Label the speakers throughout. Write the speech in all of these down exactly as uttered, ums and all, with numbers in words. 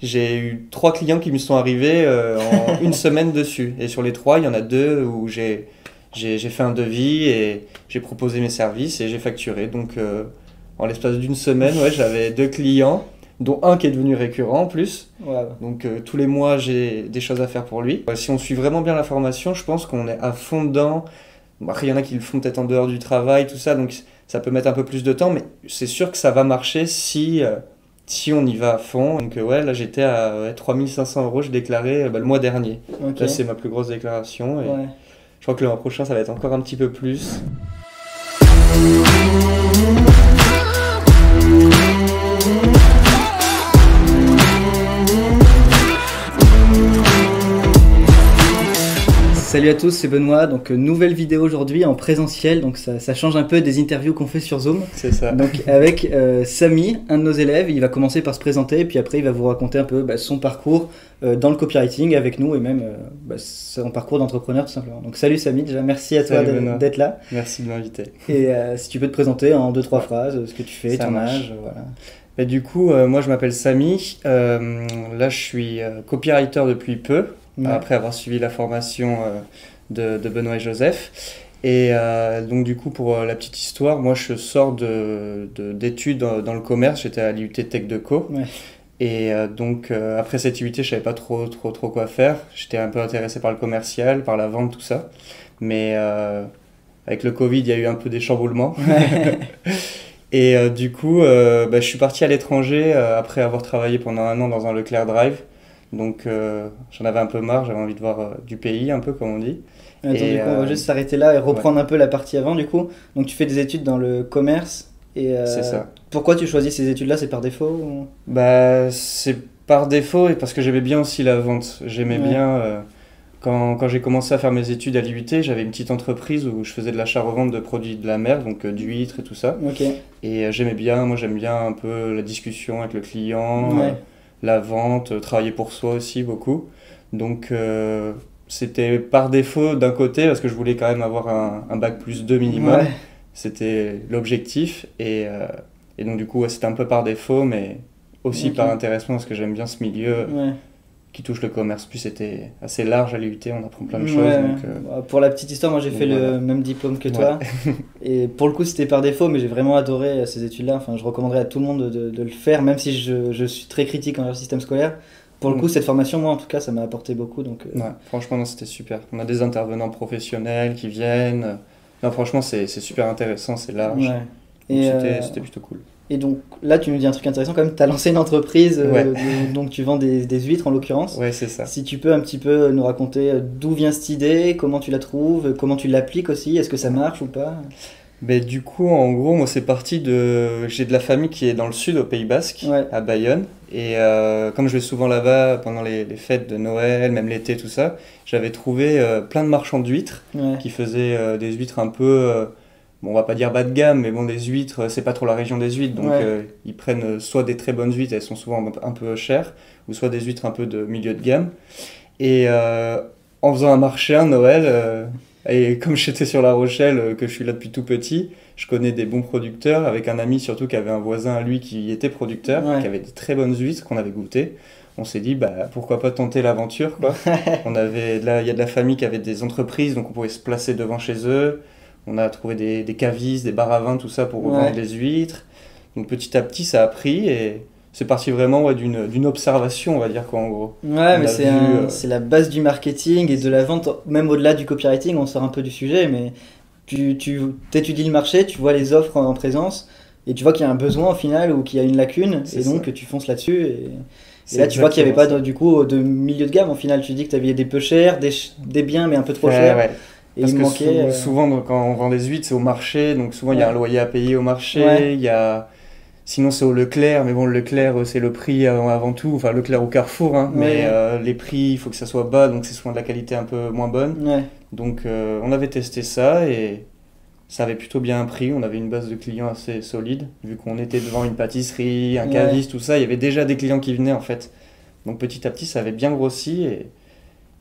Speaker 1: j'ai eu trois clients qui me sont arrivés euh, en une semaine dessus. Et sur les trois, il y en a deux où j'ai j'ai j'ai fait un devis et j'ai proposé mes services et j'ai facturé. Donc euh, en l'espace d'une semaine, ouais, j'avais deux clients, dont un qui est devenu récurrent en plus.
Speaker 2: Ouais.
Speaker 1: Donc euh, tous les mois, j'ai des choses à faire pour lui. Euh, Si on suit vraiment bien la formation, je pense qu'on est à fond dedans. Bon, après, il y en a qui le font peut-être en dehors du travail, tout ça, donc ça peut mettre un peu plus de temps, mais c'est sûr que ça va marcher si, euh, si on y va à fond. Donc euh, ouais, là j'étais à ouais, trois mille cinq cents euros, je déclarais euh, bah, le mois dernier.
Speaker 2: Ok.
Speaker 1: Là c'est ma plus grosse déclaration et
Speaker 2: Ouais.
Speaker 1: je crois que le mois prochain ça va être encore un petit peu plus.
Speaker 2: Salut à tous, c'est Benoît. Donc euh, nouvelle vidéo aujourd'hui en présentiel, donc ça, ça change un peu des interviews qu'on fait sur Zoom.
Speaker 1: C'est ça.
Speaker 2: Donc avec euh, Samy, un de nos élèves, il va commencer par se présenter et puis après il va vous raconter un peu bah, son parcours euh, dans le copywriting avec nous et même euh, bah, son parcours d'entrepreneur tout simplement. Donc salut Samy, déjà merci à toi
Speaker 1: Salut
Speaker 2: d'être-
Speaker 1: Benoît.
Speaker 2: d'être là.
Speaker 1: Merci de m'inviter.
Speaker 2: Et euh, si tu peux te présenter en deux trois
Speaker 1: Ouais.
Speaker 2: phrases, euh, ce que tu fais,
Speaker 1: Ça
Speaker 2: ton
Speaker 1: marche.
Speaker 2: âge, euh, voilà.
Speaker 1: Et du coup, euh, moi je m'appelle Samy. Euh, là je suis euh, copywriter depuis peu,
Speaker 2: Ouais.
Speaker 1: après avoir suivi la formation euh, de, de Benoît et Joseph. Et euh, donc du coup, pour euh, la petite histoire, moi je sors de, de- d'études dans, dans le commerce, j'étais à l'I U T Tech de Co.
Speaker 2: Ouais.
Speaker 1: Et euh, donc euh, après cette I U T, je savais pas trop, trop, trop quoi faire. J'étais un peu intéressé par le commercial, par la vente, tout ça. Mais euh, avec le Covid, il y a eu un peu des chamboulements. Et euh, du coup, euh, bah, je suis parti à l'étranger euh, après avoir travaillé pendant un an dans un Leclerc Drive. Donc euh, j'en avais un peu marre, j'avais envie de voir euh, du pays, un peu comme on dit.
Speaker 2: Attends,
Speaker 1: Et,
Speaker 2: du coup, on va
Speaker 1: euh,
Speaker 2: juste s'arrêter là et reprendre un peu la partie avant du coup. Donc tu fais des études dans le commerce et euh,
Speaker 1: C'est ça.
Speaker 2: pourquoi tu choisis ces études-là? C'est par défaut ou...
Speaker 1: Bah, c'est par défaut et parce que j'aimais bien aussi la vente. J'aimais
Speaker 2: Ouais.
Speaker 1: bien, euh, quand, quand j'ai commencé à faire mes études à l'I U T, j'avais une petite entreprise où je faisais de l'achat-revente de produits de la mer, donc euh, d'huîtres et tout ça.
Speaker 2: Ok.
Speaker 1: Et euh, j'aimais bien, moi j'aime bien un peu la discussion avec le client,
Speaker 2: Ouais.
Speaker 1: euh, la vente, euh, travailler pour soi aussi beaucoup. Donc euh, c'était par défaut d'un côté parce que je voulais quand même avoir un, un bac plus deux minimum.
Speaker 2: Ouais.
Speaker 1: C'était l'objectif et, euh, et donc du coup ouais, c'était un peu par défaut mais aussi
Speaker 2: Ok.
Speaker 1: par intéressement parce que j'aime bien ce milieu
Speaker 2: Ouais.
Speaker 1: qui touche le commerce. Puis c'était assez large à l'I U T, on apprend plein de
Speaker 2: Ouais,
Speaker 1: choses.
Speaker 2: ouais.
Speaker 1: Donc, euh,
Speaker 2: Bah, pour la petite histoire, moi j'ai
Speaker 1: donc
Speaker 2: fait
Speaker 1: voilà.
Speaker 2: le même diplôme que toi. Et pour le coup, c'était par défaut, mais j'ai vraiment adoré euh, ces études-là. Enfin, je recommanderais à tout le monde de, de- de le faire, même si je, je suis très critique envers le système scolaire. Pour le
Speaker 1: Mm.
Speaker 2: coup, cette formation, moi en tout cas, ça m'a apporté beaucoup. Donc, euh,
Speaker 1: ouais, franchement, non, c'était super. On a des intervenants professionnels qui viennent. Non, franchement, c'est c'est super intéressant, c'est large.
Speaker 2: ouais.
Speaker 1: Donc,
Speaker 2: Et,
Speaker 1: c'était
Speaker 2: euh,
Speaker 1: c'était plutôt cool.
Speaker 2: et donc là, tu nous dis un truc intéressant quand même. Tu as lancé une entreprise, euh,
Speaker 1: Ouais.
Speaker 2: de- donc tu vends des, des huîtres en l'occurrence.
Speaker 1: Ouais, c'est ça.
Speaker 2: Si tu peux un petit peu nous raconter euh, d'où vient cette idée, comment tu la trouves, comment tu l'appliques aussi, est-ce que ça marche ou pas?
Speaker 1: Ben, du coup, en gros, moi, c'est parti de. J'ai de la famille qui est dans le sud, au Pays Basque,
Speaker 2: Ouais.
Speaker 1: à Bayonne. Et euh, comme je vais souvent là-bas pendant les, les fêtes de Noël, même l'été, tout ça, j'avais trouvé euh, plein de marchands d'huîtres
Speaker 2: Ouais.
Speaker 1: qui faisaient euh, des huîtres un peu. euh, bon, on va pas dire bas de gamme, mais bon, des huîtres, euh, c'est pas trop la région des huîtres. Donc,
Speaker 2: Ouais.
Speaker 1: euh, ils prennent euh, soit des très bonnes huîtres, elles sont souvent un, un peu chères, ou soit des huîtres un peu de milieu de gamme. Et euh, en faisant un marché à Noël, euh, et comme j'étais sur La Rochelle, euh, que je suis là depuis tout petit, je connais des bons producteurs, avec un ami surtout qui avait un voisin à lui qui était producteur,
Speaker 2: Ouais.
Speaker 1: qui avait des très bonnes huîtres qu'on avait goûtées. On s'est dit, bah, pourquoi pas tenter l'aventure, quoi. On avait, là, il y a de la famille qui avait des entreprises, donc on pouvait se placer devant chez eux. On a trouvé des, des cavistes, des bars à vin, tout ça pour
Speaker 2: Ouais.
Speaker 1: vendre des huîtres. Donc petit à petit, ça a pris et c'est parti vraiment ouais, d'une d'une observation, on va dire quoi, en gros.
Speaker 2: Ouais,
Speaker 1: On
Speaker 2: mais
Speaker 1: a
Speaker 2: c'est
Speaker 1: vu,
Speaker 2: un-
Speaker 1: euh,
Speaker 2: c'est la base du marketing et de la vente, même au-delà du copywriting, on sort un peu du sujet, mais tu, tu étudies le marché, tu vois les offres en, en présence, et tu vois qu'il y a un besoin au final ou qu'il y a une lacune,
Speaker 1: C'est
Speaker 2: et donc
Speaker 1: ça.
Speaker 2: tu fonces là-dessus. Et, et
Speaker 1: C'est
Speaker 2: là, tu vois qu'il n'y avait pas
Speaker 1: exactement
Speaker 2: de, du coup de milieu de gamme au final. Tu dis que tu avais des peu chers, des, ch- des biens, mais un peu trop
Speaker 1: ça. Ouais,
Speaker 2: chers,
Speaker 1: ouais.
Speaker 2: et
Speaker 1: Parce
Speaker 2: il
Speaker 1: que
Speaker 2: manquait.
Speaker 1: sou-
Speaker 2: euh,
Speaker 1: souvent, donc, quand on vend des huîtres, c'est au marché, donc souvent il y a
Speaker 2: Ouais.
Speaker 1: un loyer à payer au marché,
Speaker 2: Ouais.
Speaker 1: il y a... Sinon c'est au Leclerc, mais bon le Leclerc euh, c'est le prix avant, avant tout, enfin Leclerc au Carrefour, hein,
Speaker 2: Ouais.
Speaker 1: mais euh, les prix il faut que ça soit bas, donc c'est souvent de la qualité un peu moins bonne.
Speaker 2: Ouais.
Speaker 1: Donc euh, on avait testé ça et ça avait plutôt bien pris, on avait une base de clients assez solide, vu qu'on était devant une pâtisserie, un
Speaker 2: Ouais.
Speaker 1: caviste, tout ça, il y avait déjà des clients qui venaient en fait. Donc petit à petit ça avait bien grossi et,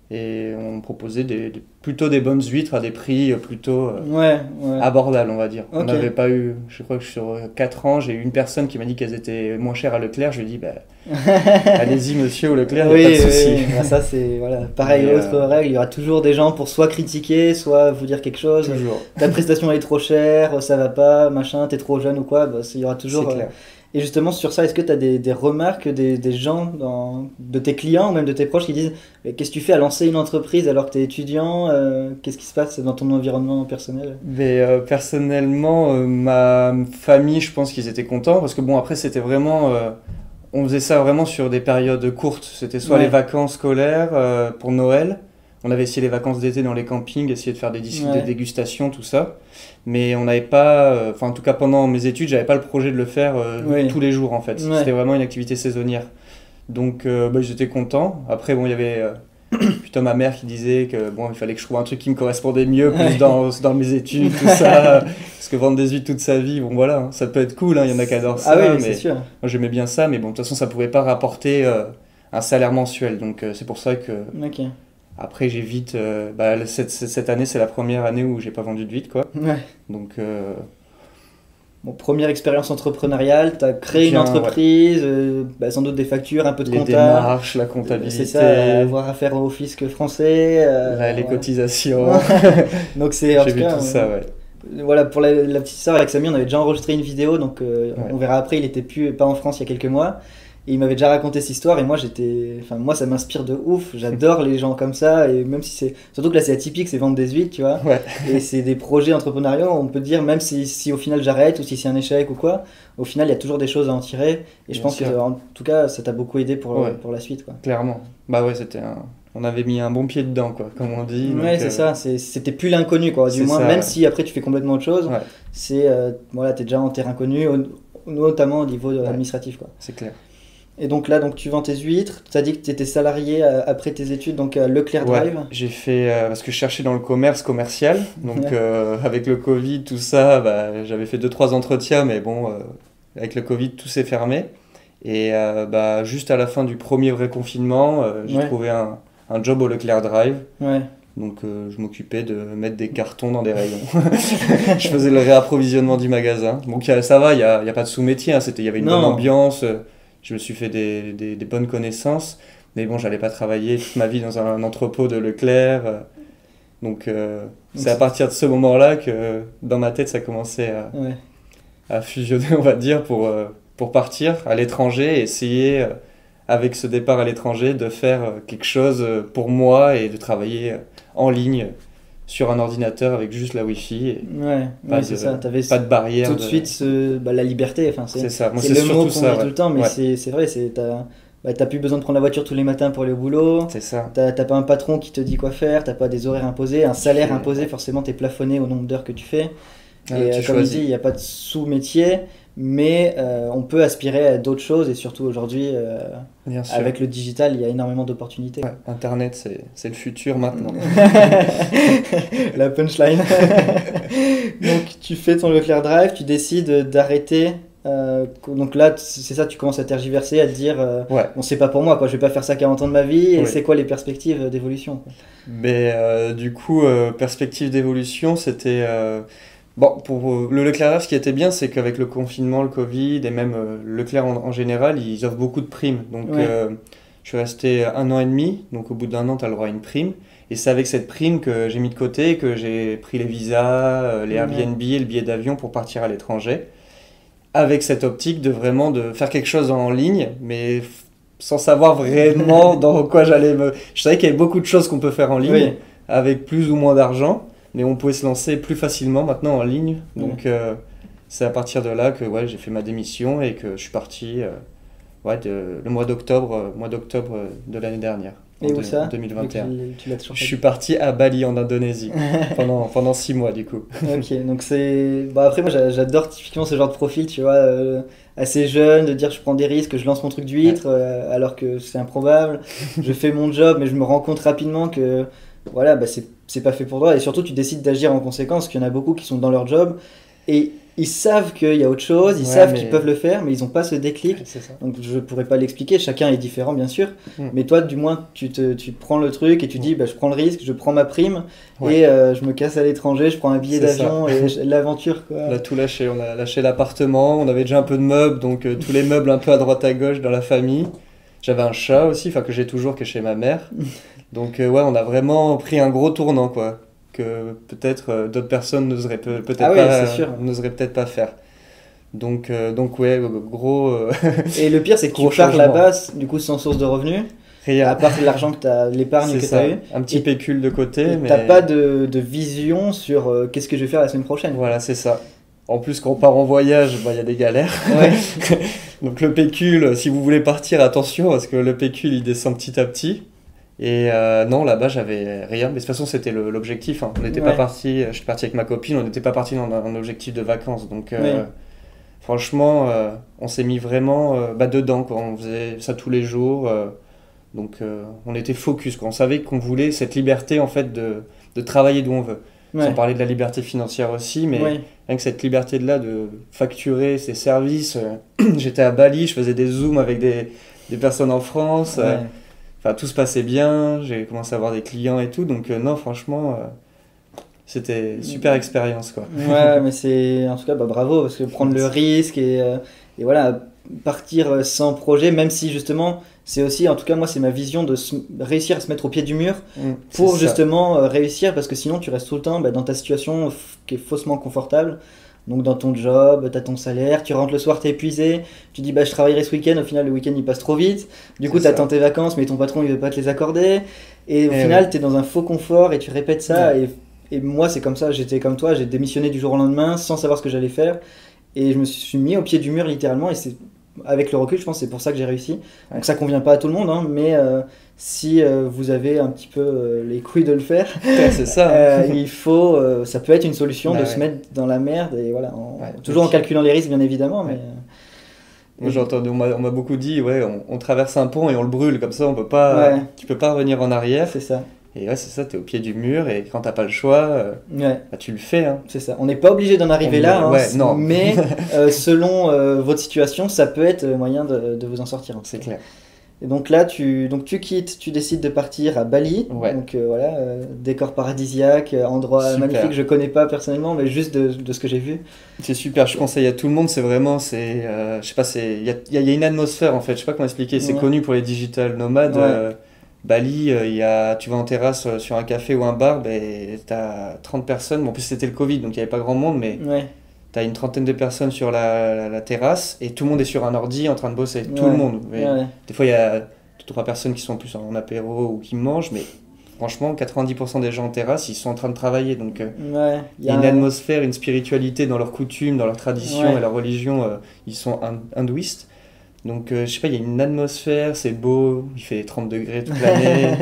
Speaker 1: Et on proposait des, des- plutôt des bonnes huîtres à des prix plutôt euh,
Speaker 2: Ouais, ouais.
Speaker 1: abordables, on va dire. On
Speaker 2: Ok.
Speaker 1: n'avait pas eu, je crois que sur quatre ans, j'ai eu une personne qui m'a dit qu'elles étaient moins chères à Leclerc. Je lui ai dit, bah, allez-y monsieur au Leclerc, il n'y a
Speaker 2: Oui,
Speaker 1: pas de
Speaker 2: oui,
Speaker 1: souci.
Speaker 2: oui. Bah, ça c'est voilà. Pareil,
Speaker 1: Mais,
Speaker 2: autre
Speaker 1: euh,
Speaker 2: règle, il y aura toujours des gens pour soit critiquer, soit vous dire quelque chose.
Speaker 1: Toujours,
Speaker 2: Ta prestation elle est trop chère, ça va pas, machin, t'es trop jeune ou quoi. Bah, c'est- il y aura
Speaker 1: c'est
Speaker 2: toujours. euh,
Speaker 1: clair.
Speaker 2: Et justement sur ça, est-ce que tu as des, des remarques des, des gens, dans- de tes clients ou même de tes proches qui disent mais qu'est-ce que tu fais à lancer une entreprise alors que tu es étudiant euh, Qu'est-ce qui se passe dans ton environnement personnel?
Speaker 1: Mais euh, personnellement, euh, ma famille, je pense qu'ils étaient contents parce que bon, après, c'était vraiment. euh, on faisait ça vraiment sur des périodes courtes. C'était soit
Speaker 2: Ouais.
Speaker 1: les vacances scolaires euh, pour Noël. On avait essayé les vacances d'été dans les campings, essayer de faire des, dis-
Speaker 2: Ouais.
Speaker 1: des dégustations, tout ça. Mais on n'avait pas. euh, Enfin, en tout cas, pendant mes études, j'avais pas le projet de le faire euh,
Speaker 2: Oui.
Speaker 1: tous les jours en fait.
Speaker 2: Ouais.
Speaker 1: C'était vraiment une activité saisonnière. Donc, euh, bah, j'étais content. Après, bon, il y avait. euh, Plutôt ma mère qui disait que bon, il fallait que je trouve un truc qui me correspondait mieux, plus
Speaker 2: Ouais.
Speaker 1: dans, dans mes études, tout ça. Parce que vendre des huîtres toute sa vie, bon voilà, hein, ça peut être cool, hein, il y en a qui adorent ça.
Speaker 2: Ah oui, mais
Speaker 1: mais
Speaker 2: c'est sûr.
Speaker 1: moi j'aimais bien ça, mais bon, de toute façon ça pouvait pas rapporter euh, un salaire mensuel. Donc euh, c'est pour ça que
Speaker 2: Ok.
Speaker 1: après j'ai vite. euh, bah, cette, cette cette année, c'est la première année où j'ai pas vendu de huîtres, quoi.
Speaker 2: Ouais.
Speaker 1: Donc euh,
Speaker 2: Bon, première expérience entrepreneuriale, tu as créé une
Speaker 1: Bien,
Speaker 2: entreprise, euh, bah, sans doute des factures, un peu de
Speaker 1: les
Speaker 2: compta.
Speaker 1: démarches, la
Speaker 2: Euh,
Speaker 1: comptabilité,
Speaker 2: C'est ça, avoir affaire au fisc français. euh,
Speaker 1: la- les
Speaker 2: voilà.
Speaker 1: cotisations.
Speaker 2: Donc c'est en
Speaker 1: J'ai
Speaker 2: tout
Speaker 1: vu
Speaker 2: cas,
Speaker 1: tout
Speaker 2: euh,
Speaker 1: ça, ouais.
Speaker 2: voilà, pour la, la petite histoire avec Samy, on avait déjà enregistré une vidéo, donc euh,
Speaker 1: Ouais.
Speaker 2: on verra après, il était plus pas en France il y a quelques mois. Et il m'avait déjà raconté cette histoire et moi j'étais, enfin moi ça m'inspire de ouf, j'adore les gens comme ça et même si c'est, surtout que là c'est atypique, c'est vendre des huîtres, tu vois.
Speaker 1: Ouais,
Speaker 2: Et c'est des projets entrepreneuriaux, on peut dire, même si, si au final j'arrête ou si c'est un échec ou quoi, au final il y a toujours des choses à en tirer. Et je
Speaker 1: Bien
Speaker 2: pense
Speaker 1: sûr.
Speaker 2: que en tout cas ça t'a beaucoup aidé pour,
Speaker 1: Ouais.
Speaker 2: pour la suite, quoi.
Speaker 1: clairement. Bah ouais, c'était un. On avait mis un bon pied dedans, quoi, comme on dit.
Speaker 2: Ouais,
Speaker 1: donc,
Speaker 2: c'est
Speaker 1: euh,
Speaker 2: ça, c'est- c'était plus l'inconnu, quoi. Du
Speaker 1: c'est
Speaker 2: moins,
Speaker 1: ça,
Speaker 2: même
Speaker 1: ouais.
Speaker 2: si après tu fais complètement autre chose,
Speaker 1: Ouais,
Speaker 2: c'est, euh, voilà, t'es déjà en terrain connu, au- notamment au niveau
Speaker 1: Ouais.
Speaker 2: administratif, quoi.
Speaker 1: c'est clair.
Speaker 2: Et donc là, donc, tu vends tes huîtres, tu as dit que tu étais salarié euh, après tes études, donc à Leclerc
Speaker 1: Ouais,
Speaker 2: Drive.
Speaker 1: j'ai fait euh, parce que je cherchais dans le commerce commercial. Donc
Speaker 2: Ouais.
Speaker 1: euh, avec le Covid, tout ça, bah, j'avais fait deux trois entretiens, mais bon, euh, avec le Covid, tout s'est fermé. Et euh, bah, juste à la fin du premier vrai confinement, euh, j'ai
Speaker 2: Ouais.
Speaker 1: trouvé un, un job au Leclerc Drive.
Speaker 2: Ouais.
Speaker 1: Donc euh, je m'occupais de mettre des cartons dans des rayons. Je faisais le réapprovisionnement du magasin. Donc y a- ça va, il n'y a, il y a pas de sous-métier, hein, c'était, il y avait une
Speaker 2: Non.
Speaker 1: bonne ambiance, euh, je me suis fait des, des, des bonnes connaissances. Mais bon, j'allais pas travailler toute ma vie dans un entrepôt de Leclerc. euh, Donc euh,
Speaker 2: Donc
Speaker 1: c'est à
Speaker 2: c'est-
Speaker 1: partir de ce moment-là que dans ma tête ça commençait à,
Speaker 2: Ouais.
Speaker 1: à fusionner, on va dire, pour, euh, pour partir à l'étranger et essayer, euh, avec ce départ à l'étranger, de faire euh, quelque chose euh, pour moi et de travailler euh, en ligne sur un ordinateur avec juste la Wi-Fi et
Speaker 2: Ouais,
Speaker 1: pas,
Speaker 2: ouais,
Speaker 1: de,
Speaker 2: c'est ça. T'avais
Speaker 1: pas de barrière.
Speaker 2: tout de suite ce- bah, la liberté. Enfin, c'est
Speaker 1: C'est ça, moi
Speaker 2: c'est
Speaker 1: c'est
Speaker 2: le mot
Speaker 1: surtout
Speaker 2: qu'on
Speaker 1: ça.
Speaker 2: dit tout
Speaker 1: Ouais.
Speaker 2: le temps, mais
Speaker 1: Ouais,
Speaker 2: c'est c'est vrai. C'est t'as bah, t'as plus besoin de prendre la voiture tous les matins pour aller au boulot.
Speaker 1: c'est ça.
Speaker 2: T'as t'as pas un patron qui te dit quoi faire. T'as pas des horaires imposés, un salaire
Speaker 1: fais-
Speaker 2: imposé. Forcément, t'es plafonné au nombre d'heures que tu fais.
Speaker 1: Ah,
Speaker 2: Et
Speaker 1: tu
Speaker 2: euh, comme il
Speaker 1: choisis.
Speaker 2: dit, il n'y a pas de sous-métier, mais euh, on peut aspirer à d'autres choses. Et surtout aujourd'hui, euh,
Speaker 1: Bien sûr.
Speaker 2: avec le digital, il y a énormément d'opportunités.
Speaker 1: Ouais, Internet, c'est c'est le futur maintenant.
Speaker 2: La punchline. Donc tu fais ton Leclerc Drive, tu décides d'arrêter. euh, donc là, c'est ça, tu commences à tergiverser, à te dire, euh,
Speaker 1: Ouais.
Speaker 2: bon, c'est pas pour moi, quoi. Je vais pas faire ça quarante ans de ma vie. Et
Speaker 1: Oui.
Speaker 2: c'est quoi les perspectives d'évolution, quoi.
Speaker 1: Mais euh, du coup, euh, perspective d'évolution, c'était. euh, Bon, pour euh, le Leclerc, ce qui était bien, c'est qu'avec le confinement, le Covid et même euh, Leclerc en, en général, ils offrent beaucoup de primes. Donc,
Speaker 2: Ouais.
Speaker 1: euh, je suis resté un an et demi. Donc, au bout d'un an, tu as le droit à une prime. Et c'est avec cette prime que j'ai mis de côté que j'ai pris les visas, euh, les
Speaker 2: Ouais.
Speaker 1: Airbnb et le billet d'avion pour partir à l'étranger. Avec cette optique de vraiment de faire quelque chose en ligne, mais f- sans savoir vraiment dans quoi j'allais me. Je savais qu'il y avait beaucoup de choses qu'on peut faire en ligne
Speaker 2: Oui.
Speaker 1: avec plus ou moins d'argent, mais on pouvait se lancer plus facilement maintenant en ligne. Donc euh, c'est à partir de là que ouais, j'ai fait ma démission et que je suis parti euh, ouais, de- le mois d'octobre, euh, mois d'octobre euh, de l'année dernière, en
Speaker 2: Et où
Speaker 1: deux-
Speaker 2: ça
Speaker 1: deux mille vingt et un.
Speaker 2: Tu, tu l'as toujours
Speaker 1: Je
Speaker 2: fait.
Speaker 1: suis parti à Bali en Indonésie pendant, pendant six mois du coup.
Speaker 2: Ok, donc c'est. Bah après, moi j'a- j'adore typiquement ce genre de profil, tu vois, euh, assez jeune, de dire je prends des risques, je lance mon truc d'huître, euh, alors que c'est improbable. Je fais mon job, mais je me rends compte rapidement que voilà, bah c'est c'est pas fait pour toi. Et surtout, tu décides d'agir en conséquence, parce qu'il y en a beaucoup qui sont dans leur job et ils savent qu'il y a autre chose, ils
Speaker 1: Ouais,
Speaker 2: savent
Speaker 1: mais-
Speaker 2: qu'ils peuvent le faire, mais ils n'ont pas ce déclic.
Speaker 1: Ouais, c'est ça.
Speaker 2: Donc je pourrais pas l'expliquer, chacun est différent bien sûr,
Speaker 1: Mm.
Speaker 2: mais toi du moins tu, te, tu prends le truc et tu dis bah, je prends le risque, je prends ma prime
Speaker 1: Ouais.
Speaker 2: et euh, je me casse à l'étranger, je prends un billet
Speaker 1: C'est
Speaker 2: d'avion et je- l'aventure quoi.
Speaker 1: On a tout lâché, on a lâché l'appartement, on avait déjà un peu de meubles, donc euh, tous les meubles un peu à droite à gauche dans la famille. J'avais un chat aussi, enfin que j'ai toujours, qui est chez ma mère. Donc euh, ouais, on a vraiment pris un gros tournant, quoi, que peut-être euh, d'autres personnes n'oseraient peut- peut-être
Speaker 2: Ah oui,
Speaker 1: pas,
Speaker 2: c'est sûr.
Speaker 1: n'oseraient peut-être pas faire. Donc, euh, donc ouais, gros, euh,
Speaker 2: Et le pire c'est que tu
Speaker 1: Gros
Speaker 2: pars
Speaker 1: changement.
Speaker 2: là-bas du coup sans source de revenus,
Speaker 1: rien.
Speaker 2: à part l'argent que t'as, l'épargne
Speaker 1: C'est
Speaker 2: que
Speaker 1: ça,
Speaker 2: t'as eu,
Speaker 1: un petit
Speaker 2: Et-
Speaker 1: pécule de côté,
Speaker 2: et
Speaker 1: mais
Speaker 2: t'as pas de, de vision sur euh, qu'est-ce que je vais faire la semaine prochaine.
Speaker 1: voilà, c'est ça. En plus, quand on part en voyage, bah, il y a des galères.
Speaker 2: Ouais.
Speaker 1: Donc le pécule, si vous voulez partir, attention, parce que le pécule, il descend petit à petit. Et euh, non, là-bas, j'avais rien. Mais de toute façon, c'était le- l'objectif, hein. On n'était pas
Speaker 2: Ouais.
Speaker 1: parti, je suis parti avec ma copine, on n'était pas parti dans un, un objectif de vacances. Donc euh,
Speaker 2: Ouais.
Speaker 1: franchement, euh, on s'est mis vraiment euh, bah, dedans, quoi. On faisait ça tous les jours. euh, donc euh, on était focus, quoi. On savait qu'on voulait cette liberté, en fait, de, de travailler d'où on veut.
Speaker 2: Ouais.
Speaker 1: Sans parler de la liberté financière aussi, mais
Speaker 2: Ouais.
Speaker 1: rien que cette liberté-là de facturer ses services. euh, J'étais à Bali, je faisais des zooms avec des, des personnes en France. euh,
Speaker 2: Ouais.
Speaker 1: Enfin, tout se passait bien, j'ai commencé à avoir des clients et tout. Donc, euh, non, franchement, euh, c'était une super expérience, quoi.
Speaker 2: Ouais, mais c'est en tout cas bah, bravo parce que prendre le risque et, euh, et voilà partir sans projet, même si justement c'est aussi en tout cas moi c'est ma vision de se- réussir à se mettre au pied du mur
Speaker 1: Mm,
Speaker 2: pour
Speaker 1: c'est ça.
Speaker 2: justement euh, réussir parce que sinon tu restes tout le temps bah, dans ta situation f- qui est faussement confortable. Donc dans ton job, t'as ton salaire, tu rentres le soir, t'es épuisé, tu dis bah je travaillerai ce week-end, au final le week-end il passe trop vite, du coup
Speaker 1: C'est ça.
Speaker 2: t'attends tes vacances mais ton patron il veut pas te les accorder, et au
Speaker 1: Eh
Speaker 2: final t'es dans un faux confort et tu répètes ça, et, et moi c'est comme ça, j'étais comme toi, j'ai démissionné du jour au lendemain sans savoir ce que j'allais faire, et je me suis mis au pied du mur littéralement, et c'est avec le recul je pense que c'est pour ça que j'ai réussi.
Speaker 1: Ouais.
Speaker 2: Donc ça convient pas à tout le monde, hein, mais euh, si euh, vous avez un petit peu euh, les couilles de le faire,
Speaker 1: Ouais, c'est ça.
Speaker 2: euh, il faut, euh, ça peut être une solution
Speaker 1: Bah
Speaker 2: de
Speaker 1: ouais.
Speaker 2: se mettre dans la merde et voilà, en-
Speaker 1: Ouais,
Speaker 2: toujours en
Speaker 1: ok.
Speaker 2: calculant les risques bien évidemment, mais
Speaker 1: Ouais.
Speaker 2: euh,
Speaker 1: Moi, j'ai entendu, on m'a on m'a beaucoup dit, ouais, on, on traverse un pont et on le brûle, comme ça, on peut pas,
Speaker 2: Ouais.
Speaker 1: tu peux pas revenir en arrière.
Speaker 2: c'est ça.
Speaker 1: Et ouais, c'est ça, t'es au pied du mur et quand t'as pas le choix, euh,
Speaker 2: Ouais,
Speaker 1: bah, tu le fais, hein.
Speaker 2: c'est ça. On n'est pas obligé d'en arriver
Speaker 1: On-
Speaker 2: là, hein,
Speaker 1: ouais, non.
Speaker 2: mais euh, selon euh, votre situation, ça peut être moyen de, de vous en sortir. en tout
Speaker 1: C'est
Speaker 2: cas.
Speaker 1: clair.
Speaker 2: Et donc là, tu, donc tu quittes, tu décides de partir à Bali.
Speaker 1: Ouais.
Speaker 2: Donc euh, voilà, euh, décor paradisiaque, euh, endroit
Speaker 1: Super.
Speaker 2: magnifique. Je connais pas personnellement, mais juste de, de ce que j'ai vu.
Speaker 1: C'est super, je conseille à tout le monde, c'est vraiment, c'est, euh, je sais pas, c'est, il y a, il y a- il y a une atmosphère en fait, je sais pas comment expliquer, c'est
Speaker 2: Ouais.
Speaker 1: connu pour les digital nomades.
Speaker 2: Ouais.
Speaker 1: euh, Bali, euh, il y a, tu vas en terrasse euh, sur un café ou un bar, ben, t'as trente personnes, bon, en plus c'était le Covid donc il y avait pas grand monde, mais
Speaker 2: Ouais,
Speaker 1: t'as une trentaine de personnes sur la, la, la terrasse et tout le monde est sur un ordi en train de bosser, tout
Speaker 2: Ouais.
Speaker 1: le monde. Mais
Speaker 2: ouais,
Speaker 1: des fois il y a deux, trois personnes qui sont plus en apéro ou qui mangent, mais franchement quatre-vingt-dix pour cent des gens en terrasse, ils sont en train de travailler, donc euh,
Speaker 2: ouais.
Speaker 1: il y a une atmosphère, une spiritualité dans leurs coutumes, dans leurs traditions
Speaker 2: Ouais.
Speaker 1: et leur religion. euh, ils sont hin- hindouistes. Donc, euh, je sais pas, il y a une atmosphère, c'est beau, il fait trente degrés toute l'année.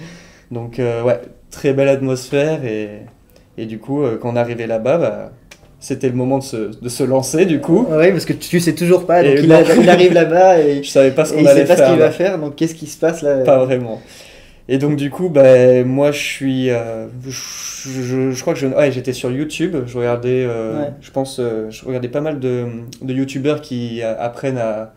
Speaker 1: Donc, euh, ouais, très belle atmosphère. Et, et du coup, euh, quand on est arrivé là-bas, bah, c'était le moment de se, de se lancer, du coup.
Speaker 2: Oui, parce que tu sais toujours pas. Donc
Speaker 1: Et
Speaker 2: il,
Speaker 1: non.
Speaker 2: a- il arrive là-bas et,
Speaker 1: Je savais pas ce
Speaker 2: et
Speaker 1: qu'on
Speaker 2: il sait
Speaker 1: allait
Speaker 2: pas ce
Speaker 1: faire.
Speaker 2: qu'il va
Speaker 1: là.
Speaker 2: faire. Donc qu'est-ce qui se passe là?
Speaker 1: Pas vraiment. Et donc du coup, bah, moi je suis, euh, je, je, je crois que je, ouais, j'étais sur YouTube, je regardais, euh,
Speaker 2: Ouais.
Speaker 1: je pense, euh, je regardais pas mal de, de YouTubeurs qui euh, apprennent à,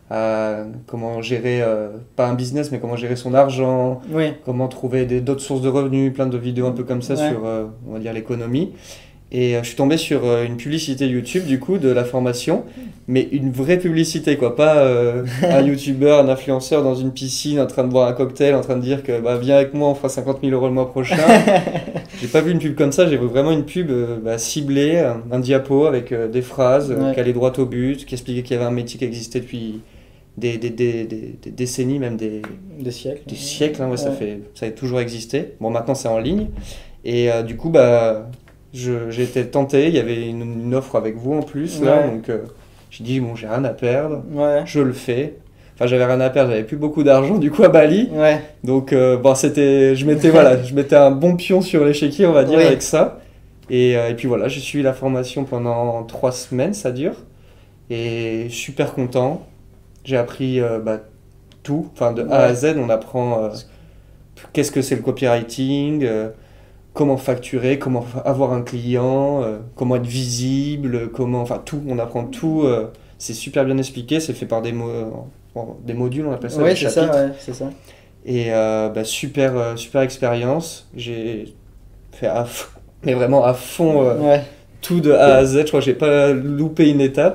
Speaker 1: à comment gérer, euh, pas un business, mais comment gérer son argent,
Speaker 2: Oui,
Speaker 1: comment trouver des- d'autres sources de revenus, plein de vidéos un peu comme ça
Speaker 2: Ouais.
Speaker 1: sur, euh, on va dire, l'économie. Et euh, je suis tombé sur euh, une publicité YouTube du coup de la formation, mais une vraie publicité quoi, pas euh, un YouTuber, un influenceur dans une piscine en train de boire un cocktail, en train de dire que bah, viens avec moi, on fera cinquante mille euros le mois prochain. J'ai pas vu une pub comme ça, j'ai vu vraiment une pub euh, bah, ciblée, un, un diapo avec euh, des phrases euh,
Speaker 2: Ouais.
Speaker 1: qui allaient droit au but, qui expliquaient qu'il y avait un métier qui existait depuis des, des, des, des, des décennies, même des,
Speaker 2: des siècles.
Speaker 1: des siècles, hein, ouais, ça,
Speaker 2: Ouais.
Speaker 1: fait, ça a toujours existé. Bon, maintenant c'est en ligne. Et euh, du coup, bah, je- j'ai été tenté, il y avait une, une offre avec vous en plus, là,
Speaker 2: Ouais.
Speaker 1: donc euh, j'ai dit, bon, j'ai rien à perdre,
Speaker 2: Ouais.
Speaker 1: je le fais. Enfin, j'avais rien à perdre, j'avais plus beaucoup d'argent du coup à Bali.
Speaker 2: Ouais.
Speaker 1: Donc, euh, bon, c'était, je mettais, voilà, je mettais un bon pion sur l'échiquier, on va dire,
Speaker 2: Oui.
Speaker 1: avec ça. Et, euh, et puis voilà, j'ai suivi la formation pendant trois semaines, ça dure. Et super content. J'ai appris euh, bah, tout, enfin de A à
Speaker 2: Ouais.
Speaker 1: Z, on apprend euh, qu'est-ce que c'est le copywriting, euh, comment facturer, comment avoir un client, euh, comment être visible, comment, enfin tout, on apprend tout. Euh, c'est super bien expliqué, c'est fait par des, mo bon, des modules, on appelle ça,
Speaker 2: ouais,
Speaker 1: des
Speaker 2: c'est
Speaker 1: chapitres.
Speaker 2: ça, ouais, c'est ça.
Speaker 1: Et euh, bah, super, euh, super expérience. J'ai fait à fond, mais vraiment à fond, euh,
Speaker 2: Ouais.
Speaker 1: tout de A à Z. Je crois que j'ai pas loupé une étape.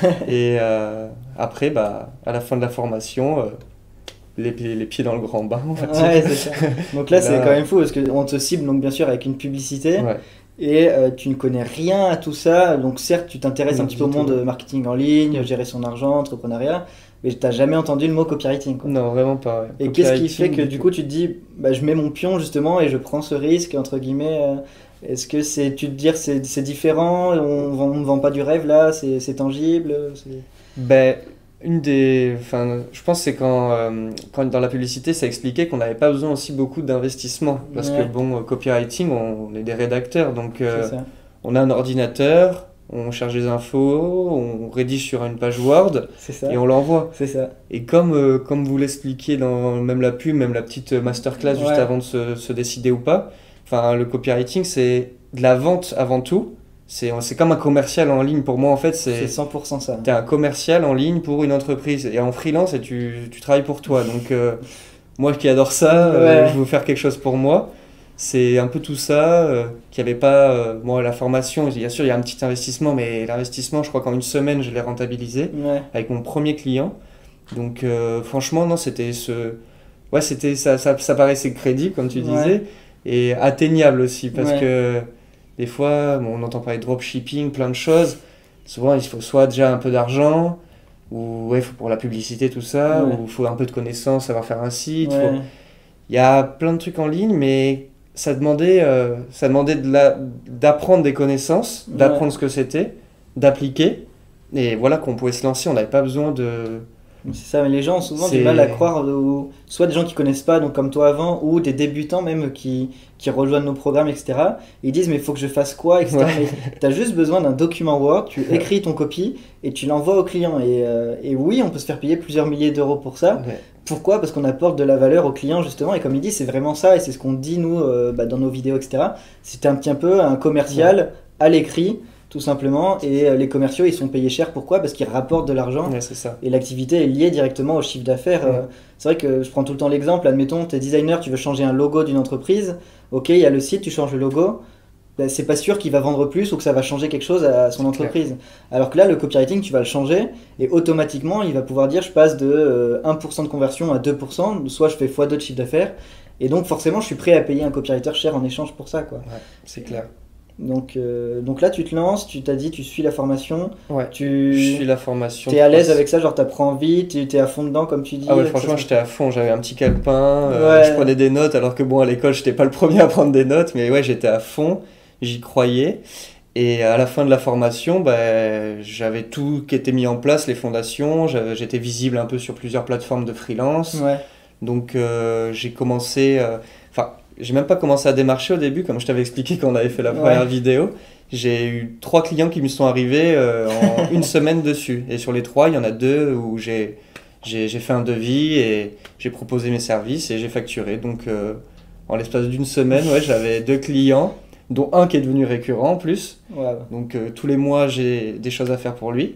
Speaker 1: Et euh, après, bah, à la fin de la formation, euh, les, pieds- les pieds dans le grand bain, on va dire.
Speaker 2: Ouais, c'est ça. Donc là,
Speaker 1: Là,
Speaker 2: c'est quand même fou parce qu'on te cible donc bien sûr avec une publicité
Speaker 1: Ouais,
Speaker 2: et euh, tu ne connais rien à tout ça. Donc certes, tu t'intéresses
Speaker 1: non,
Speaker 2: un petit
Speaker 1: du
Speaker 2: peu au
Speaker 1: tout.
Speaker 2: monde euh, marketing en ligne,
Speaker 1: Mm.
Speaker 2: gérer son argent, entrepreneuriat, mais tu n'as jamais entendu le mot copywriting, quoi.
Speaker 1: Non, vraiment pas. Ouais.
Speaker 2: Et qu'est-ce qui fait
Speaker 1: Copywriting,
Speaker 2: que
Speaker 1: du
Speaker 2: du
Speaker 1: tout.
Speaker 2: coup tu te dis, bah, je mets mon pion justement et je prends ce risque, entre guillemets. euh, Est-ce que c'est, tu te dire c'est c'est différent, on vend- on ne vend pas du rêve là, c'est c'est tangible, c'est-
Speaker 1: Ben, une des, enfin, je pense que c'est quand, euh, quand dans la publicité, ça expliquait qu'on n'avait pas besoin aussi beaucoup d'investissement. Parce que
Speaker 2: Ouais,
Speaker 1: bon, euh, copywriting, on, on est des rédacteurs, donc
Speaker 2: c'est
Speaker 1: euh,
Speaker 2: ça,
Speaker 1: on a un ordinateur, on cherche des infos, on rédige sur une page Word
Speaker 2: c'est ça,
Speaker 1: et on l'envoie.
Speaker 2: c'est ça.
Speaker 1: Et comme, euh, comme vous l'expliquiez dans même la pub, même la petite masterclass juste
Speaker 2: Ouais,
Speaker 1: avant de se, se décider ou pas, enfin, le copywriting, c'est de la vente avant tout. C'est, c'est comme un commercial en ligne. Pour moi, en fait,
Speaker 2: c'est
Speaker 1: c'est
Speaker 2: cent pour cent ça.
Speaker 1: tu es un commercial en ligne pour une entreprise et en freelance et tu, tu travailles pour toi. Donc, euh, moi qui adore ça, euh,
Speaker 2: Ouais,
Speaker 1: je veux faire quelque chose pour moi. C'est un peu tout ça, euh, qu'il n'y avait pas. Euh, moi, la formation, bien sûr, il y a un petit investissement, mais l'investissement, je crois qu'en une semaine, je l'ai rentabilisé
Speaker 2: ouais,
Speaker 1: avec mon premier client. Donc, euh, franchement, non, c'était ce. Ouais, c'était ça, ça, ça paraissait crédible, comme tu
Speaker 2: ouais,
Speaker 1: disais, et atteignable aussi, parce
Speaker 2: ouais,
Speaker 1: que des fois, bon, on entend parler de dropshipping, plein de choses. Souvent, il faut soit déjà un peu d'argent, ou ouais, faut pour la publicité, tout ça,
Speaker 2: ouais,
Speaker 1: ou il faut un peu de connaissances, savoir faire un site. Faut...
Speaker 2: ouais,
Speaker 1: Il y a plein de trucs en ligne, mais ça demandait, euh, ça demandait de la... d'apprendre des connaissances,
Speaker 2: ouais.
Speaker 1: d'apprendre ce que c'était, d'appliquer. Et voilà qu'on pouvait se lancer, on n'avait pas besoin de.
Speaker 2: C'est ça, mais les gens ont souvent du
Speaker 1: C'est.
Speaker 2: mal à croire, ou, soit des gens qui connaissent pas, donc comme toi avant, ou des débutants même qui, qui rejoignent nos programmes, et cetera. Ils disent, mais il faut que je fasse quoi, et cetera.
Speaker 1: Ouais.
Speaker 2: Mais tu as juste besoin d'un document Word, tu écris ton copie et tu l'envoies au client. Et, euh, et oui, on peut se faire payer plusieurs milliers d'euros pour ça.
Speaker 1: Ouais.
Speaker 2: Pourquoi? Parce qu'on apporte de la valeur au client, justement. Et comme il dit, c'est vraiment ça, et c'est ce qu'on dit, nous, euh, bah, dans nos vidéos, et cetera. C'est un petit un peu un commercial à l'écrit, tout simplement. Et euh, les commerciaux, ils sont payés cher. Pourquoi? Parce qu'ils rapportent de l'argent.
Speaker 1: Ouais, c'est ça.
Speaker 2: Et l'activité est liée directement au chiffre d'affaires.
Speaker 1: Ouais.
Speaker 2: Euh, c'est vrai que je prends tout le temps l'exemple, admettons, tu es designer, tu veux changer un logo d'une entreprise, ok, il y a le site, tu changes le logo, ben, c'est pas sûr qu'il va vendre plus ou que ça va changer quelque chose à son
Speaker 1: C'est
Speaker 2: entreprise. Alors que là, le copywriting, tu vas le changer et automatiquement, il va pouvoir dire je passe de euh, un pour cent de conversion à deux pour cent, soit je fais fois deux de chiffre d'affaires, et donc forcément, je suis prêt à payer un copywriter cher en échange pour ça, quoi.
Speaker 1: Ouais, c'est clair.
Speaker 2: Donc, euh, donc là, tu te lances, tu t'as dit, tu suis la formation,
Speaker 1: Ouais.
Speaker 2: tu
Speaker 1: Je suis la formation.
Speaker 2: es à l'aise avec ça, genre t'apprends vite, tu es à fond dedans, comme tu dis.
Speaker 1: Ah ouais,
Speaker 2: que
Speaker 1: franchement,
Speaker 2: ça-
Speaker 1: j'étais à fond. J'avais un petit calepin, euh,
Speaker 2: Ouais.
Speaker 1: je prenais des notes, alors que bon, à l'école, j'étais pas le premier à prendre des notes, mais ouais, j'étais à fond, j'y croyais. Et à la fin de la formation, ben, j'avais tout qui était mis en place, les fondations, j'avais- j'étais visible un peu sur plusieurs plateformes de freelance.
Speaker 2: Ouais,
Speaker 1: Donc euh, j'ai commencé, euh, enfin, j'ai même pas commencé à démarcher au début, comme je t'avais expliqué quand on avait fait la première
Speaker 2: Ouais.
Speaker 1: vidéo. J'ai eu trois clients qui me sont arrivés euh, en une semaine dessus. Et sur les trois, il y en a deux où j'ai j'ai j'ai fait un devis et j'ai proposé mes services et j'ai facturé. Donc euh, en l'espace d'une semaine, ouais, j'avais deux clients, dont un qui est devenu récurrent en plus.
Speaker 2: ouais.
Speaker 1: Donc euh, tous les mois, j'ai des choses à faire pour lui.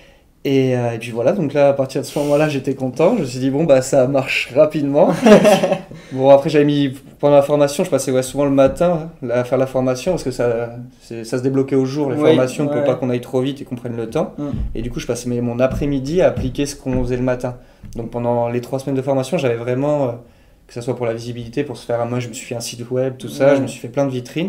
Speaker 1: Et, euh, et puis voilà, donc là, à partir de ce moment-là, j'étais content. Je me suis dit, bon, bah ça marche rapidement. Bon, après, j'avais mis, pendant la formation, je passais ouais, souvent le matin hein, à faire la formation parce que ça, c'est- ça se débloquait au jour, les
Speaker 2: Oui,
Speaker 1: formations,
Speaker 2: ouais,
Speaker 1: pour pas
Speaker 2: ouais.
Speaker 1: qu'on aille trop vite et qu'on prenne le temps.
Speaker 2: Mm.
Speaker 1: Et du coup, je passais mes- mon après-midi à appliquer ce qu'on faisait le matin. Donc pendant les trois semaines de formation, j'avais vraiment, euh, que ce soit pour la visibilité, pour se faire, moi je me suis fait un site web, tout ça,
Speaker 2: Ouais.
Speaker 1: je me suis fait plein de vitrines.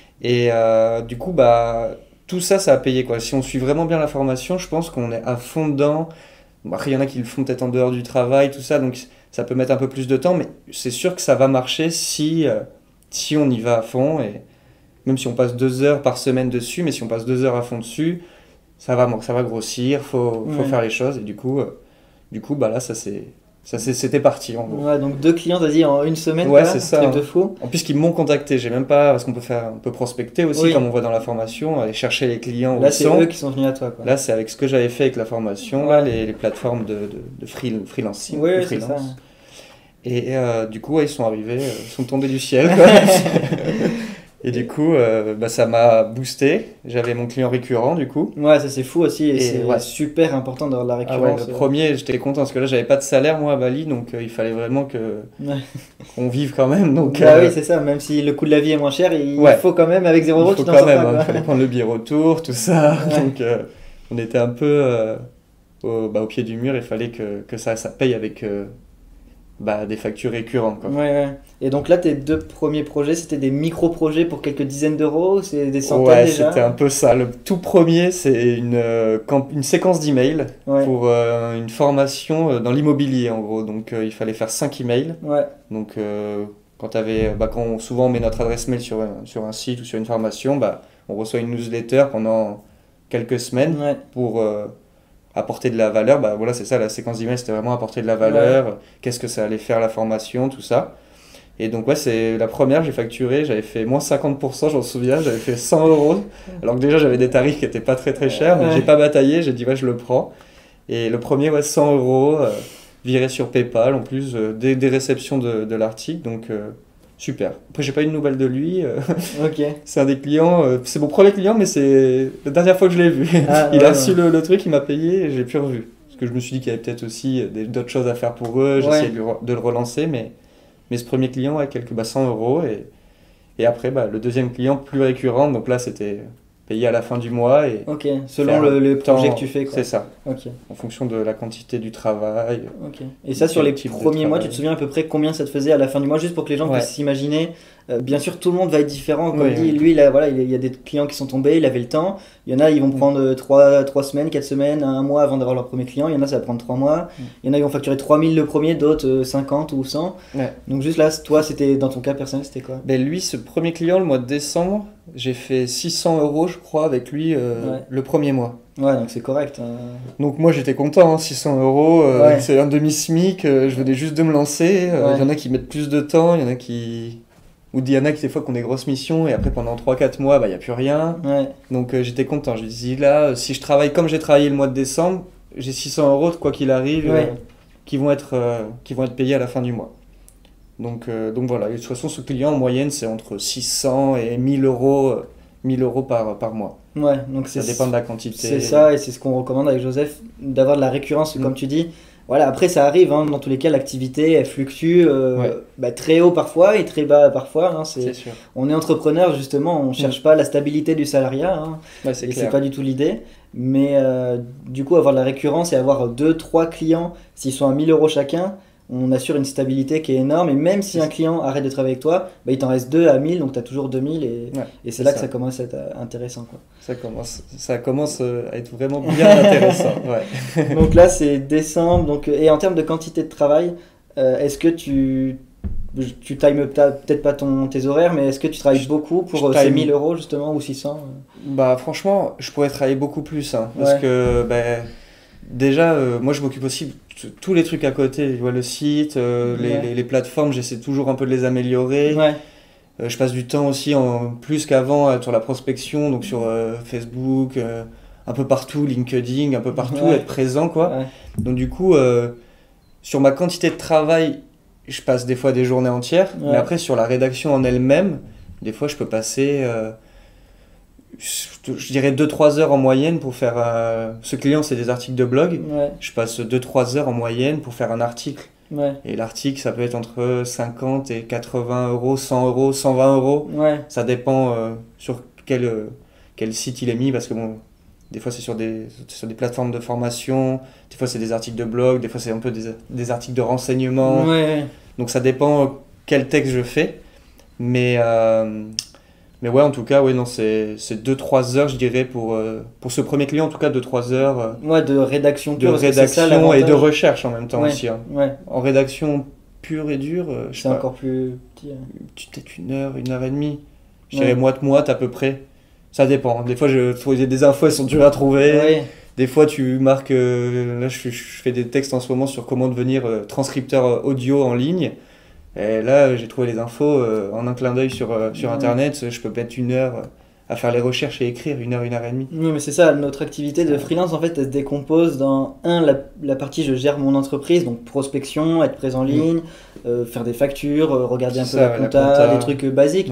Speaker 1: Et euh, du coup, bah, tout ça, ça a payé, quoi. Si on suit vraiment bien la formation, je pense qu'on est à fond dedans. Bon, après, il y en a qui le font peut-être en dehors du travail, tout ça, donc ça peut mettre un peu plus de temps, mais c'est sûr que ça va marcher si, euh, si on y va à fond. Et même si on passe deux heures par semaine dessus, mais si on passe deux heures à fond dessus, ça va, ça va grossir, faut, faut
Speaker 2: Ouais.
Speaker 1: faire les choses. Et du coup, euh, du coup bah là, ça c'est, ça c'est- c'était parti en gros.
Speaker 2: Ouais, donc deux clients, t'as dit en une semaine,
Speaker 1: Ouais,
Speaker 2: quoi,
Speaker 1: c'est ça,
Speaker 2: truc
Speaker 1: hein.
Speaker 2: de fou.
Speaker 1: En plus, qu'ils m'ont contacté, j'ai même pas, parce qu'on peut faire, on peut prospecter aussi,
Speaker 2: Oui.
Speaker 1: comme on voit dans la formation, aller chercher les clients où
Speaker 2: Là,
Speaker 1: ils
Speaker 2: c'est
Speaker 1: sont.
Speaker 2: eux qui sont venus à toi, quoi.
Speaker 1: Là, c'est avec ce que j'avais fait avec la formation,
Speaker 2: Ouais.
Speaker 1: là, les, les plateformes de, de, de free, freelancing,
Speaker 2: Oui,
Speaker 1: de
Speaker 2: c'est ça.
Speaker 1: freelance. Et euh, du coup, ouais, ils sont arrivés, euh, ils sont tombés du ciel, quoi. Et du coup, euh, bah, ça m'a boosté. J'avais mon client récurrent du coup.
Speaker 2: Ouais, ça c'est fou aussi et,
Speaker 1: Et
Speaker 2: c'est
Speaker 1: ouais.
Speaker 2: super important d'avoir de la
Speaker 1: Ah ouais,
Speaker 2: récurrence.
Speaker 1: le
Speaker 2: euh.
Speaker 1: premier, j'étais content parce que là, j'avais pas de salaire moi à Bali, donc euh, il fallait vraiment que
Speaker 2: Ouais.
Speaker 1: qu'on vive quand même. Donc
Speaker 2: Bah oui,
Speaker 1: euh,
Speaker 2: c'est ça, même si le coût de la vie est moins cher, il
Speaker 1: ouais,
Speaker 2: faut quand même, avec zéro
Speaker 1: il
Speaker 2: euro,
Speaker 1: faut
Speaker 2: tu t'en
Speaker 1: quand
Speaker 2: sors
Speaker 1: même.
Speaker 2: pas,
Speaker 1: Hein, il
Speaker 2: quoi.
Speaker 1: fallait prendre le billet retour, tout ça.
Speaker 2: Ouais.
Speaker 1: Donc euh, on était un peu euh, au, bah, au pied du mur. Il fallait que, que ça, ça paye avec euh, bah, des factures récurrentes, quoi.
Speaker 2: Ouais, ouais. Et donc là, tes deux premiers projets, c'était des micro-projets pour quelques dizaines d'euros, c'est des centaines
Speaker 1: Ouais,
Speaker 2: déjà?
Speaker 1: c'était un peu ça. Le tout premier, c'est une, euh, camp- une séquence d'emails
Speaker 2: Ouais,
Speaker 1: pour euh, une formation euh, dans l'immobilier, en gros. Donc, euh, il fallait faire cinq emails.
Speaker 2: ouais,
Speaker 1: Donc, euh, quand t'avais, bah, quand on- souvent on met notre adresse mail sur un, sur un site ou sur une formation, bah, on reçoit une newsletter pendant quelques semaines
Speaker 2: ouais,
Speaker 1: pour euh, apporter de la valeur. Bah, voilà, c'est ça, la séquence d'emails, c'était vraiment apporter de la
Speaker 2: ouais.
Speaker 1: valeur. Qu'est-ce que ça allait faire la formation, tout ça. Et donc, ouais, c'est la première, j'ai facturé, j'avais fait moins cinquante pour cent, j'en me souviens, j'avais fait cent euros. Alors que déjà, j'avais des tarifs qui n'étaient pas très très chers, mais
Speaker 2: Ouais.
Speaker 1: j'ai pas bataillé, j'ai dit, ouais, je le prends. Et le premier, ouais, cent euros, euh, viré sur PayPal, en plus, euh, des, des réceptions de, de l'article, donc euh, super. Après, j'ai pas eu de nouvelles de lui, euh,
Speaker 2: Ok.
Speaker 1: c'est un des clients, euh, c'est mon premier client, mais c'est la dernière fois que je l'ai vu.
Speaker 2: Ah,
Speaker 1: Il
Speaker 2: ouais,
Speaker 1: a reçu
Speaker 2: ouais.
Speaker 1: le, le truc, il m'a payé, et j'ai plus revu. Parce que je me suis dit qu'il y avait peut-être aussi des- d'autres choses à faire pour eux, j'ai
Speaker 2: Ouais.
Speaker 1: essayé de, le re- de le relancer, mais. Mais ce premier client, à quelques bah, cent euros. Et, et après, bah, le deuxième client plus récurrent. Donc là, c'était payé à la fin du mois. Et
Speaker 2: Ok, selon
Speaker 1: faire
Speaker 2: le, le
Speaker 1: temps-
Speaker 2: projet que tu fais, quoi.
Speaker 1: C'est ça,
Speaker 2: Ok,
Speaker 1: en fonction de la quantité du travail.
Speaker 2: ok. Et ça, sur
Speaker 1: Quel
Speaker 2: les
Speaker 1: type de
Speaker 2: premiers mois, tu
Speaker 1: travail.
Speaker 2: te souviens à peu près combien ça te faisait à la fin du mois, juste pour que les gens
Speaker 1: Ouais.
Speaker 2: puissent s'imaginer. Euh, bien sûr, tout le monde va être différent. Comme
Speaker 1: Oui,
Speaker 2: dit,
Speaker 1: oui.
Speaker 2: lui, il a- voilà, il y a des clients qui sont tombés, il avait le temps. Il y en a, ils vont
Speaker 1: Mm.
Speaker 2: prendre trois semaines, quatre semaines, un mois avant d'avoir leur premier client. Il y en a, ça va prendre trois mois.
Speaker 1: Mm.
Speaker 2: Il y en a, ils vont facturer trois mille le premier, d'autres euh, cinquante ou cent.
Speaker 1: Ouais.
Speaker 2: Donc juste là, toi, c'était dans ton cas personnel, c'était quoi?
Speaker 1: Ben, lui, ce premier client, le mois de décembre, j'ai fait six cents euros, je crois, avec lui euh,
Speaker 2: Ouais.
Speaker 1: le premier mois.
Speaker 2: Ouais, donc c'est correct. hein.
Speaker 1: Donc moi, j'étais content, hein, six cents euros, euh,
Speaker 2: Ouais.
Speaker 1: c'est un demi-SMIC, euh, je venais juste de me lancer. euh, Il
Speaker 2: Ouais.
Speaker 1: y en a qui mettent plus de temps, il y en a qui... Ou il y en a qui, des fois, qui ont des grosses missions, et après, pendant trois quatre mois, bah, il n'y a plus rien.
Speaker 2: Ouais,
Speaker 1: Donc euh, j'étais content. Je me dis là, euh, si je travaille comme j'ai travaillé le mois de décembre, j'ai six cents euros, quoi qu'il arrive,
Speaker 2: Ouais.
Speaker 1: euh, qui vont être, euh, qui vont être payés à la fin du mois. Donc, euh, donc voilà. Et de toute façon, ce client, en moyenne, c'est entre six cents et mille euros, euh, mille euros par, par mois.
Speaker 2: ouais. Donc
Speaker 1: Ça
Speaker 2: c'est
Speaker 1: dépend de la quantité.
Speaker 2: c'est ça, et c'est ce qu'on recommande avec Joseph, d'avoir de la récurrence,
Speaker 1: Mm.
Speaker 2: comme tu dis. Voilà, après ça arrive, hein, dans tous les cas, l'activité elle fluctue euh,
Speaker 1: Ouais.
Speaker 2: bah, très haut parfois et très bas parfois. hein, c'est...
Speaker 1: C'est sûr.
Speaker 2: On est entrepreneur justement, on cherche pas la stabilité du salariat, hein,
Speaker 1: Ouais, c'est
Speaker 2: et c'est
Speaker 1: clair.
Speaker 2: pas du tout l'idée. Mais euh, du coup, avoir de la récurrence et avoir deux trois clients, s'ils sont à mille euros chacun, on assure une stabilité qui est énorme. Et même si
Speaker 1: C'est
Speaker 2: un
Speaker 1: ça.
Speaker 2: client arrête de travailler avec toi, bah, il t'en reste deux à mille, donc tu as toujours deux mille. Et,
Speaker 1: Ouais,
Speaker 2: et c'est
Speaker 1: c'est
Speaker 2: là
Speaker 1: ça.
Speaker 2: que ça commence à être euh, intéressant. Quoi.
Speaker 1: Ça commence, ça commence euh, à être vraiment bien intéressant. Ouais.
Speaker 2: Donc là, c'est décembre. Donc, et en termes de quantité de travail, euh, est-ce que tu, tu times peut-être pas ton, tes horaires, mais est-ce que tu travailles
Speaker 1: Je-
Speaker 2: beaucoup
Speaker 1: je
Speaker 2: pour euh, ces
Speaker 1: time.
Speaker 2: mille euros justement ou six cents?
Speaker 1: Bah franchement, je pourrais travailler beaucoup plus, hein, parce
Speaker 2: Ouais.
Speaker 1: que ben, déjà, euh, moi je m'occupe aussi de t- tous les trucs à côté, tu vois, le site, euh, les,
Speaker 2: Ouais.
Speaker 1: les- les plateformes, j'essaie toujours un peu de les améliorer.
Speaker 2: Ouais,
Speaker 1: Euh, je passe du temps aussi en plus qu'avant euh, sur la prospection, donc sur euh, Facebook, euh, un peu partout, LinkedIn, un peu partout,
Speaker 2: Ouais.
Speaker 1: être présent quoi.
Speaker 2: ouais,
Speaker 1: Donc du coup, euh, sur ma quantité de travail, je passe des fois des journées entières,
Speaker 2: Ouais.
Speaker 1: mais après sur la rédaction en elle-même, des fois je peux passer, euh, je, je dirais deux trois heures en moyenne pour faire... euh, ce client, c'est des articles de blog.
Speaker 2: ouais,
Speaker 1: Je passe deux trois heures en moyenne pour faire un article.
Speaker 2: ouais,
Speaker 1: Et l'article, ça peut être entre cinquante et quatre-vingts euros, cent euros, cent vingt euros.
Speaker 2: ouais,
Speaker 1: Ça dépend euh, sur quel, euh, quel site il est mis, parce que bon, des fois c'est sur des, sur des plateformes de formation, des fois c'est des articles de blog, des fois c'est un peu des, des articles de renseignement.
Speaker 2: ouais.
Speaker 1: Donc ça dépend euh, quel texte je fais. Mais, euh, mais ouais, en tout cas, ouais, non, c'est deux trois heures, je dirais, pour, euh, pour ce premier client, en tout cas deux trois heures euh,
Speaker 2: Ouais, de rédaction
Speaker 1: de
Speaker 2: pure, parce que c'est ça,
Speaker 1: rédaction et de
Speaker 2: l'avantage.
Speaker 1: recherche en même temps
Speaker 2: Ouais,
Speaker 1: aussi. hein.
Speaker 2: ouais,
Speaker 1: En rédaction pure et dure, euh, je sais
Speaker 2: c'est
Speaker 1: pas,
Speaker 2: encore plus petit. hein.
Speaker 1: peut-être une heure, une heure et demie. Je
Speaker 2: Ouais.
Speaker 1: dirais moite-moite à peu près. Ça dépend. Des fois, je trouve des infos, elles sont dures à trouver.
Speaker 2: Ouais,
Speaker 1: Des fois, tu marques. euh, là, je, je fais des textes en ce moment sur comment devenir euh, transcripteur euh, audio en ligne. Et là, j'ai trouvé les infos euh, en un clin d'œil sur, euh, sur
Speaker 2: Ouais.
Speaker 1: Internet. Je peux mettre une heure euh, à faire les recherches et écrire, une heure, une heure et demie.
Speaker 2: Oui, mais c'est ça, notre activité de freelance, en fait, elle se décompose dans, un, la, la partie je gère mon entreprise, donc prospection, être présent en ligne, euh, faire des factures, euh, regarder un peu
Speaker 1: C'est ça,
Speaker 2: la
Speaker 1: ouais, la
Speaker 2: compta,
Speaker 1: compta.
Speaker 2: des trucs euh, basiques.
Speaker 1: Ouais.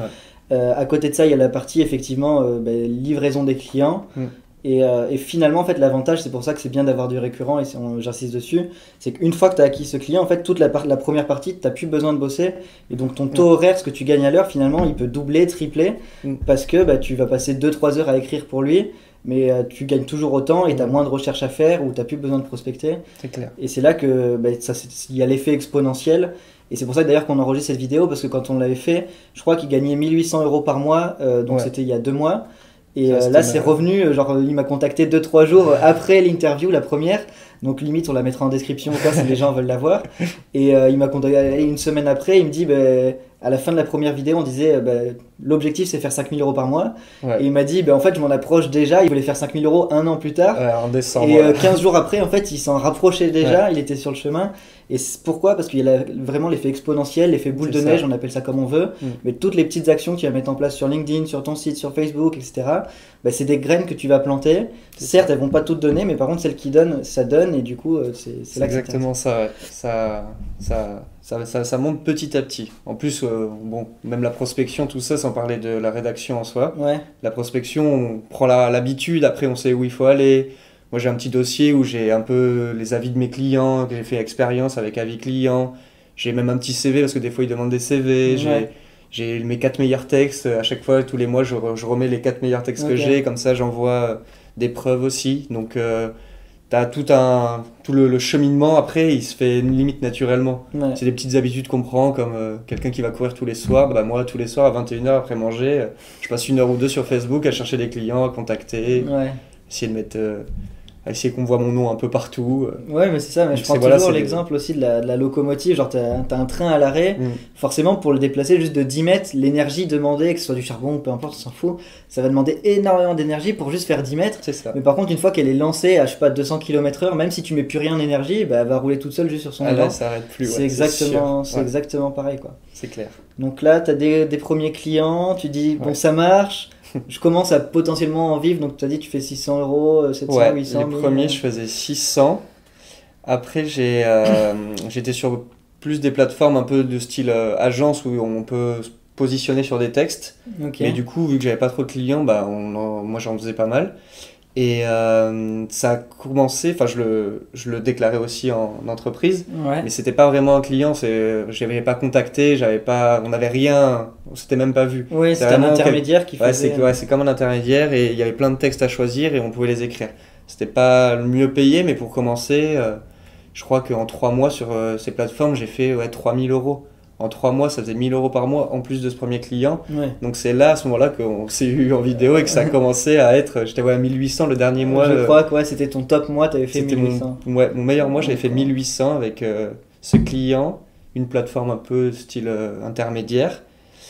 Speaker 2: Euh, à côté de ça, il y a la partie effectivement euh, bah, livraison des clients. Mm. Et, euh, et finalement, en fait, l'avantage, c'est pour ça que c'est bien d'avoir du récurrent et j'insiste dessus, c'est qu'une fois que tu as acquis ce client, en fait, toute la, par la première partie, tu n'as plus besoin de bosser. Et donc, ton taux horaire, ce que tu gagnes à l'heure, finalement, il peut doubler, tripler, mm. parce que bah, tu vas passer deux trois heures à écrire pour lui, mais euh, tu gagnes toujours autant et tu as moins de recherche à faire ou tu n'as plus besoin de prospecter.
Speaker 1: C'est clair. Et
Speaker 2: c'est là que bah, ça, il y a l'effet exponentiel. Et c'est pour ça d'ailleurs qu'on enregistre cette vidéo, parce que quand on l'avait fait, je crois qu'il gagnait mille huit cents euros par mois, euh, donc ouais. c'était il y a deux mois. Et ça, euh, là, c'est revenu, genre, il m'a contacté deux trois jours après l'interview, la première. Donc, limite, on la mettra en description, quoi, si les gens veulent la voir. Et euh, il m'a contacté une semaine après, il me dit, bah, à la fin de la première vidéo, on disait, bah, l'objectif, c'est faire cinq mille euros par mois. Ouais. Et il m'a dit, bah, en fait, je m'en approche déjà. Il voulait faire cinq mille euros un an plus tard.
Speaker 1: Ouais, en décembre.
Speaker 2: Et euh, quinze jours après, en fait, il s'en rapprochait déjà, ouais. il était sur le chemin. Et pourquoi ? Parce qu'il y a la, vraiment l'effet exponentiel, l'effet boule de neige, on appelle ça comme on veut. Mm. Mais toutes les petites actions que tu vas mettre en place sur LinkedIn, sur ton site, sur Facebook, et cetera, bah, c'est des graines que tu vas planter. Certes, elles vont pas toutes donner, mais par contre, celles qui donnent, ça donne. Et du coup, c'est, c'est là
Speaker 1: exactement ça, ouais. ça, ça, ça, ça, ça monte petit à petit. En plus, euh, bon, même la prospection, tout ça, sans parler de la rédaction en soi.
Speaker 2: Ouais.
Speaker 1: La prospection, on prend la, l'habitude, après on sait où il faut aller. Moi, j'ai un petit dossier où j'ai un peu les avis de mes clients, que j'ai fait expérience avec avis clients. J'ai même un petit C V, parce que des fois, ils demandent des C V. Ouais. J'ai, j'ai mes quatre meilleurs textes. À chaque fois, tous les mois, je, je remets les quatre meilleurs textes okay. que j'ai. Comme ça, j'envoie des preuves aussi. Donc, euh, tu as tout, un, tout le, le cheminement. Après, il se fait une limite naturellement. Ouais. C'est des petites habitudes qu'on prend, comme euh, quelqu'un qui va courir tous les soirs. Bah, moi, tous les soirs, à vingt et une heures après manger, euh, je passe une heure ou deux sur Facebook à chercher des clients, à contacter,
Speaker 2: ouais.
Speaker 1: essayer de mettre... Euh, à essayer qu'on voit mon nom un peu partout.
Speaker 2: Ouais, mais c'est ça, mais je prends toujours voilà, l'exemple des... aussi de la, de la locomotive, genre t'as, t'as un train à l'arrêt, mm. forcément pour le déplacer juste de dix mètres, l'énergie demandée, que ce soit du charbon ou peu importe, on s'en fout, ça va demander énormément d'énergie pour juste faire dix mètres,
Speaker 1: c'est ça.
Speaker 2: Mais par contre une fois qu'elle est lancée à je sais pas deux cents kilomètres heure, même si tu mets plus rien d'énergie, bah, elle va rouler toute seule juste sur son
Speaker 1: ah,
Speaker 2: élan.
Speaker 1: Là, ça arrête plus,
Speaker 2: c'est,
Speaker 1: ouais,
Speaker 2: exactement,
Speaker 1: c'est,
Speaker 2: c'est ouais. exactement pareil quoi.
Speaker 1: C'est clair.
Speaker 2: Donc là t'as des, des premiers clients, tu dis bon ouais. ça marche, je commence à potentiellement en vivre, donc tu as dit tu fais six cents euros, sept cents,
Speaker 1: ouais,
Speaker 2: huit cents.
Speaker 1: Les
Speaker 2: mille,
Speaker 1: premiers, je faisais six cents. Après, j'ai, euh, j'étais sur plus des plateformes un peu de style euh, agence où on peut se positionner sur des textes.
Speaker 2: Okay.
Speaker 1: Mais du coup, vu que j'avais pas trop de clients, bah, on en, moi j'en faisais pas mal. Et euh, ça a commencé, enfin je le, je le déclarais aussi en, en entreprise,
Speaker 2: ouais.
Speaker 1: mais c'était pas vraiment un client, c'est, je n'avais pas contacté, j'avais pas, on n'avait rien, on s'était même pas vu.
Speaker 2: Oui, c'était un intermédiaire quel... qui
Speaker 1: ouais,
Speaker 2: faisait...
Speaker 1: C'est, ouais, c'est comme un intermédiaire et il y avait plein de textes à choisir et on pouvait les écrire. C'était pas le mieux payé, mais pour commencer, euh, je crois qu'en trois mois sur euh, ces plateformes, j'ai fait ouais, trois mille euros. En trois mois, ça faisait mille euros par mois en plus de ce premier client.
Speaker 2: Ouais.
Speaker 1: Donc c'est là, à ce moment-là, qu'on s'est eu en vidéo et que ça a commencé à être... J'étais ouais, à mille huit cents le dernier mois.
Speaker 2: Je
Speaker 1: euh,
Speaker 2: crois que ouais, c'était ton top mois, tu avais fait mille huit cents.
Speaker 1: Mon, ouais, mon meilleur mois, j'avais fait mille huit cents avec euh, ce client, une plateforme un peu style euh, intermédiaire.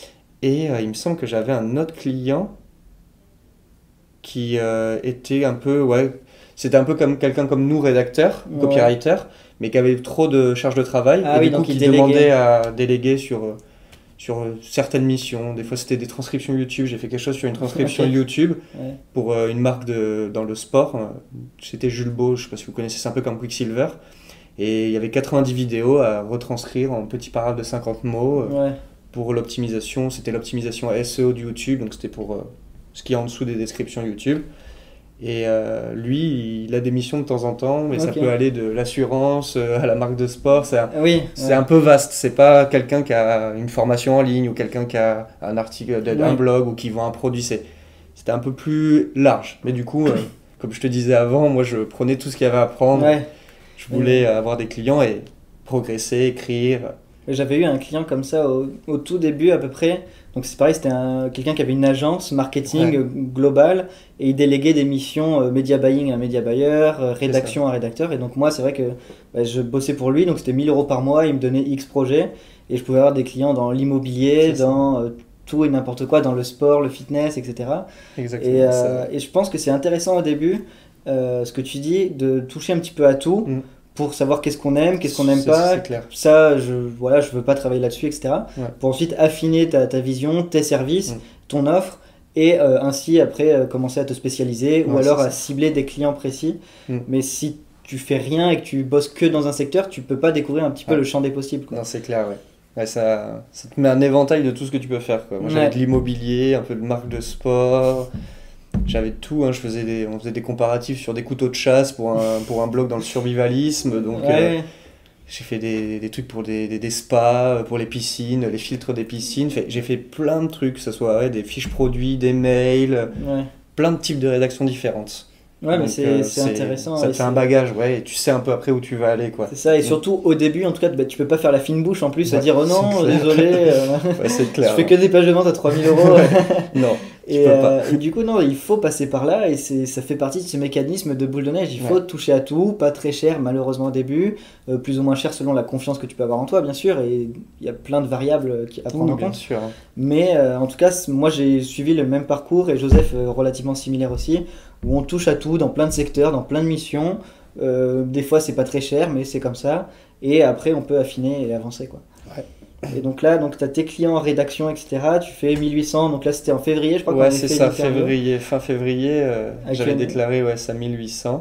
Speaker 1: Et euh, il me semble que j'avais un autre client qui euh, était un peu... ouais, c'était un peu comme quelqu'un comme nous, rédacteur, ouais. copywriter, mais qui avait trop de charge de travail
Speaker 2: ah,
Speaker 1: et
Speaker 2: oui,
Speaker 1: du
Speaker 2: donc
Speaker 1: coup qui
Speaker 2: déléguait.
Speaker 1: demandait à déléguer sur, sur certaines missions. Des fois c'était des transcriptions YouTube, j'ai fait quelque chose sur une transcription
Speaker 2: okay.
Speaker 1: YouTube
Speaker 2: ouais.
Speaker 1: pour euh, une marque de, dans le sport. C'était Jules Beau, je ne sais pas si vous connaissez, c'est un peu comme Quicksilver. Et il y avait quatre-vingt-dix vidéos à retranscrire en petits paragraphes de cinquante mots euh,
Speaker 2: ouais.
Speaker 1: pour l'optimisation. C'était l'optimisation S E O de YouTube, donc c'était pour euh, ce qui est en dessous des descriptions YouTube. Et euh, lui, il a des missions de temps en temps, mais okay. ça peut aller de l'assurance euh, à la marque de sport. C'est, un,
Speaker 2: oui,
Speaker 1: c'est
Speaker 2: ouais.
Speaker 1: un peu vaste. C'est pas quelqu'un qui a une formation en ligne ou quelqu'un qui a un article, ouais. un blog ou qui vend un produit. C'est, c'était un peu plus large. Mais du coup, euh, comme je te disais avant, moi je prenais tout ce qu'il y avait à apprendre.
Speaker 2: Ouais.
Speaker 1: Je voulais ouais. avoir des clients et progresser, écrire.
Speaker 2: J'avais eu un client comme ça au, au tout début à peu près. Donc c'est pareil, c'était un, quelqu'un qui avait une agence marketing ouais. globale et il déléguait des missions euh, media buying à un media buyer, euh, rédaction à rédacteur. Et donc moi c'est vrai que bah, je bossais pour lui, donc c'était mille euros par mois, il me donnait X projets et je pouvais avoir des clients dans l'immobilier, c'est dans euh, tout et n'importe quoi, dans le sport, le fitness, et cetera.
Speaker 1: Exactement.
Speaker 2: Et, euh, et je pense que c'est intéressant au début, euh, ce que tu dis, de toucher un petit peu à tout. Mm. Pour savoir qu'est-ce qu'on aime, qu'est-ce qu'on n'aime pas.
Speaker 1: C'est clair.
Speaker 2: Ça, je voilà, je veux pas travailler là-dessus, et cetera.
Speaker 1: Ouais.
Speaker 2: Pour ensuite affiner ta, ta vision, tes services, mm. ton offre, et euh, ainsi après euh, commencer à te spécialiser ouais, ou alors à cibler des clients précis. Mm. Mais si tu fais rien et que tu bosses que dans un secteur, tu peux pas découvrir un petit peu ouais. le champ des possibles. Quoi.
Speaker 1: Non, c'est clair, ouais. Ouais, ça, ça te met un éventail de tout ce que tu peux faire, quoi. Moi, j'avais
Speaker 2: Ouais.
Speaker 1: de l'immobilier, un peu de marque de sport, j'avais tout, hein. Je faisais des, on faisait des comparatifs sur des couteaux de chasse pour un, pour un blog dans le survivalisme, donc
Speaker 2: Ouais,
Speaker 1: euh,
Speaker 2: ouais.
Speaker 1: j'ai fait des, des trucs pour des, des, des spas, pour les piscines, les filtres des piscines, Fait- j'ai fait plein de trucs, que ce soit ouais, des fiches produits, des mails,
Speaker 2: Ouais.
Speaker 1: plein de types de rédactions différentes.
Speaker 2: Ouais, mais
Speaker 1: Donc,
Speaker 2: c'est
Speaker 1: euh,
Speaker 2: c'est intéressant.
Speaker 1: Ça
Speaker 2: et
Speaker 1: te fait un
Speaker 2: c'est-
Speaker 1: bagage, ouais, et tu sais un peu après où tu vas aller, quoi.
Speaker 2: C'est ça, et
Speaker 1: Donc,
Speaker 2: surtout au début, en tout cas, bah, tu peux pas faire la fine bouche en plus à
Speaker 1: Ouais,
Speaker 2: dire oh
Speaker 1: c'est
Speaker 2: non,
Speaker 1: clair.
Speaker 2: désolé, euh,
Speaker 1: ouais, c'est
Speaker 2: je
Speaker 1: clair.
Speaker 2: fais que des pages de vente à trois mille euros.
Speaker 1: Non, tu
Speaker 2: Et,
Speaker 1: peux
Speaker 2: euh,
Speaker 1: pas.
Speaker 2: et du coup, non, il faut passer par là, et c'est, ça fait partie de ce mécanisme de boule de neige. Il faut
Speaker 1: Ouais.
Speaker 2: toucher à tout, pas très cher malheureusement au début, euh, plus ou moins cher selon la confiance que tu peux avoir en toi, bien sûr, et il y a plein de variables qui- à prendre
Speaker 1: Oui,
Speaker 2: en
Speaker 1: bien
Speaker 2: compte.
Speaker 1: sûr. hein.
Speaker 2: Mais euh, en tout cas, c- moi j'ai suivi le même parcours, et Joseph euh, relativement similaire aussi, où on touche à tout dans plein de secteurs, dans plein de missions. Euh, des fois, c'est pas très cher, mais c'est comme ça. Et après, on peut affiner et avancer, quoi.
Speaker 1: Ouais.
Speaker 2: Et donc là, donc tu as tes clients en rédaction, et cetera. Tu fais mille huit cents, donc là c'était en février, je crois qu'on
Speaker 1: Ouais,
Speaker 2: avait
Speaker 1: c'est
Speaker 2: fait
Speaker 1: ça,
Speaker 2: l'interview.
Speaker 1: février, fin février, euh,
Speaker 2: Avec
Speaker 1: j'avais
Speaker 2: le-
Speaker 1: déclaré ouais, ça mille huit cents.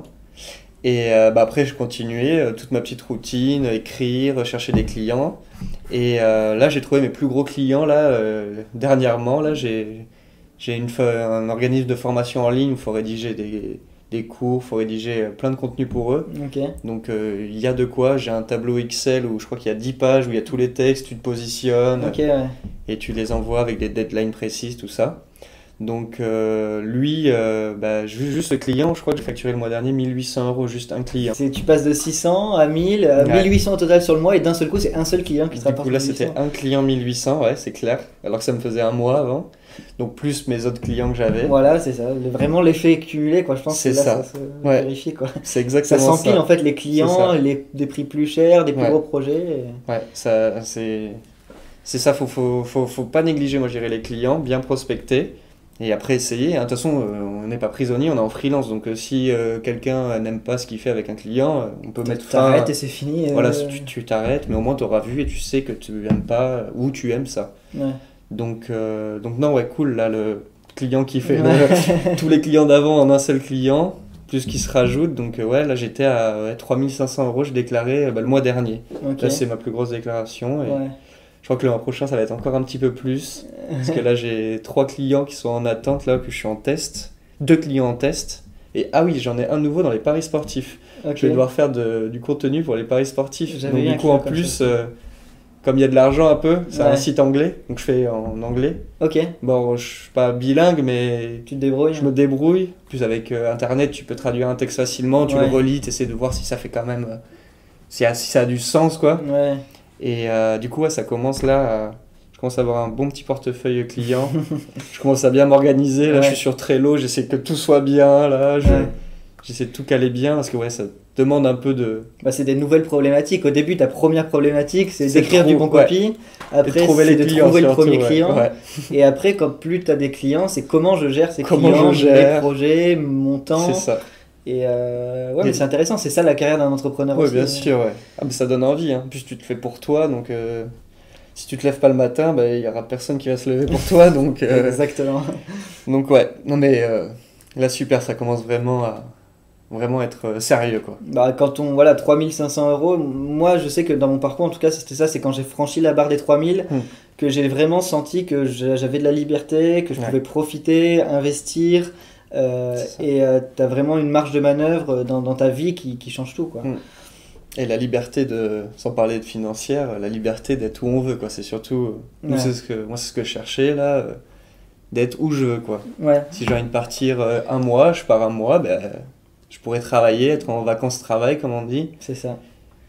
Speaker 1: Et euh, bah, après, je continuais euh, toute ma petite routine, écrire, chercher des clients. Et euh, là, j'ai trouvé mes plus gros clients, là, euh, dernièrement. Là, j'ai j'ai une, fa- un organisme de formation en ligne où il faut rédiger des, des cours, il faut rédiger euh, plein de contenu pour eux.
Speaker 2: Ok,
Speaker 1: Donc, euh, il y a de quoi. J'ai un tableau Excel où je crois qu'il y a dix pages, où il y a tous les textes, tu te positionnes.
Speaker 2: ok, ouais.
Speaker 1: Et tu les envoies avec des deadlines précises, tout ça. Donc euh, lui, euh, bah, ju- juste le client, je crois que j'ai facturé le mois dernier mille huit cents euros, juste un client.
Speaker 2: C'est, tu passes de six cents à mille, à
Speaker 1: Ouais.
Speaker 2: mille huit cents au total sur le mois, et d'un seul coup, c'est un seul client qui te
Speaker 1: Du
Speaker 2: rapporte
Speaker 1: coup là
Speaker 2: mille huit cents.
Speaker 1: c'était un client mille huit cents, ouais c'est clair, alors que ça me faisait un mois avant. Donc plus mes autres clients que j'avais.
Speaker 2: Voilà, c'est ça. Le- Vraiment l'effet cumulé, quoi. Je pense
Speaker 1: C'est
Speaker 2: que là,
Speaker 1: ça.
Speaker 2: ça, se
Speaker 1: Ouais.
Speaker 2: vérifie, quoi.
Speaker 1: C'est
Speaker 2: Ça
Speaker 1: exactement
Speaker 2: s'empile
Speaker 1: ça.
Speaker 2: en fait les
Speaker 1: C'est
Speaker 2: clients,
Speaker 1: ça.
Speaker 2: les, des prix plus chers, des plus
Speaker 1: Ouais.
Speaker 2: gros projets. et-
Speaker 1: Ouais, ça c'est c'est ça, faut, faut, faut, faut pas négliger, moi je dirais les clients, bien prospecter. Et après essayer, hein. De toute façon, euh, on n'est pas prisonnier, on est en freelance, donc euh, si euh, quelqu'un euh, n'aime pas ce qu'il fait avec un client, euh, on peut mettre
Speaker 2: Tu
Speaker 1: fin.
Speaker 2: t'arrêtes et c'est fini. euh,
Speaker 1: Voilà, tu tu t'arrêtes, mais au moins tu auras vu et tu sais que tu aimes pas ou tu aimes ça.
Speaker 2: Ouais.
Speaker 1: Donc, euh, donc non, ouais, cool, là, le client qui fait le-
Speaker 2: Ouais.
Speaker 1: tous les clients d'avant en un seul client, plus qui se rajoute. Donc, euh, ouais, là, j'étais à ouais, trois mille cinq cents euros, je déclarais euh, bah, le mois dernier.
Speaker 2: Ok.
Speaker 1: Là, c'est ma plus grosse déclaration. Et
Speaker 2: Ouais.
Speaker 1: je crois que le mois prochain, ça va être encore un petit peu plus. Parce que là, j'ai trois clients qui sont en attente, là, que je suis en test. Deux clients en test. Et ah oui, j'en ai un nouveau dans les paris sportifs.
Speaker 2: Ok.
Speaker 1: Je vais devoir faire de- du contenu pour les paris sportifs.
Speaker 2: J'avais
Speaker 1: Donc
Speaker 2: eu un
Speaker 1: du coup,
Speaker 2: client
Speaker 1: en
Speaker 2: comme
Speaker 1: plus,
Speaker 2: ça.
Speaker 1: euh, comme il y a de l'argent un peu, c'est
Speaker 2: Ouais.
Speaker 1: un site anglais, donc je fais en anglais.
Speaker 2: Ok.
Speaker 1: Bon, je suis pas bilingue, mais
Speaker 2: Tu te débrouilles.
Speaker 1: je me débrouille. Plus avec euh, Internet, tu peux traduire un texte facilement, tu
Speaker 2: Ouais.
Speaker 1: le relis, tu essaies de voir si ça fait quand même... euh, si, si ça a du sens, quoi.
Speaker 2: Ouais.
Speaker 1: Et euh, du coup, ouais, ça commence là... à- je commence à avoir un bon petit portefeuille client. Je commence à bien m'organiser. Là,
Speaker 2: Ouais.
Speaker 1: je suis sur Trello, j'essaie que tout soit bien. Là, je-
Speaker 2: Ouais.
Speaker 1: j'essaie de tout caler bien parce que ouais, ça demande un peu de...
Speaker 2: Bah, c'est des nouvelles problématiques. Au début, ta première problématique, c'est
Speaker 1: C'est
Speaker 2: d'écrire
Speaker 1: trou-
Speaker 2: du bon
Speaker 1: ouais.
Speaker 2: copy. Après,
Speaker 1: de trouver
Speaker 2: c'est
Speaker 1: les
Speaker 2: de
Speaker 1: clients,
Speaker 2: trouver le
Speaker 1: surtout,
Speaker 2: premier
Speaker 1: ouais.
Speaker 2: client.
Speaker 1: Ouais.
Speaker 2: Et après, quand plus tu as des clients, c'est comment je gère ces
Speaker 1: Comment
Speaker 2: clients,
Speaker 1: je gère.
Speaker 2: les projets, mon temps.
Speaker 1: C'est ça.
Speaker 2: Et euh, ouais, mais
Speaker 1: Et-
Speaker 2: c'est intéressant. C'est ça la carrière d'un entrepreneur
Speaker 1: Ouais,
Speaker 2: aussi.
Speaker 1: bien sûr, ouais. Ah, mais ça donne envie, hein. En plus, tu te fais pour toi, donc euh, si tu te lèves pas le matin, bah, il y aura personne qui va se lever pour toi, donc, euh,
Speaker 2: Exactement.
Speaker 1: donc ouais. Non mais euh, là, super, ça commence vraiment à vraiment être euh, sérieux, quoi.
Speaker 2: Bah, quand on, voilà, trois mille cinq cents euros, moi je sais que dans mon parcours, en tout cas, c'était ça, c'est quand j'ai franchi la barre des trois mille
Speaker 1: Hmm.
Speaker 2: que j'ai vraiment senti que je- j'avais de la liberté, que je
Speaker 1: Ouais.
Speaker 2: pouvais profiter, investir, euh,
Speaker 1: C'est ça.
Speaker 2: et tu as vraiment une marge de manœuvre dans, dans ta vie qui, qui change tout, quoi.
Speaker 1: Hmm. Et la liberté de, sans parler de financière, la liberté d'être où on veut, quoi. C'est surtout, euh, nous,
Speaker 2: Ouais.
Speaker 1: c'est ce que, moi, c'est ce que je cherchais, là, euh, d'être où je veux, quoi.
Speaker 2: Ouais,
Speaker 1: Si j'ai envie de partir euh, un mois, je pars un mois, ben, je pourrais travailler, être en vacances-travail, comme on dit.
Speaker 2: c'est ça.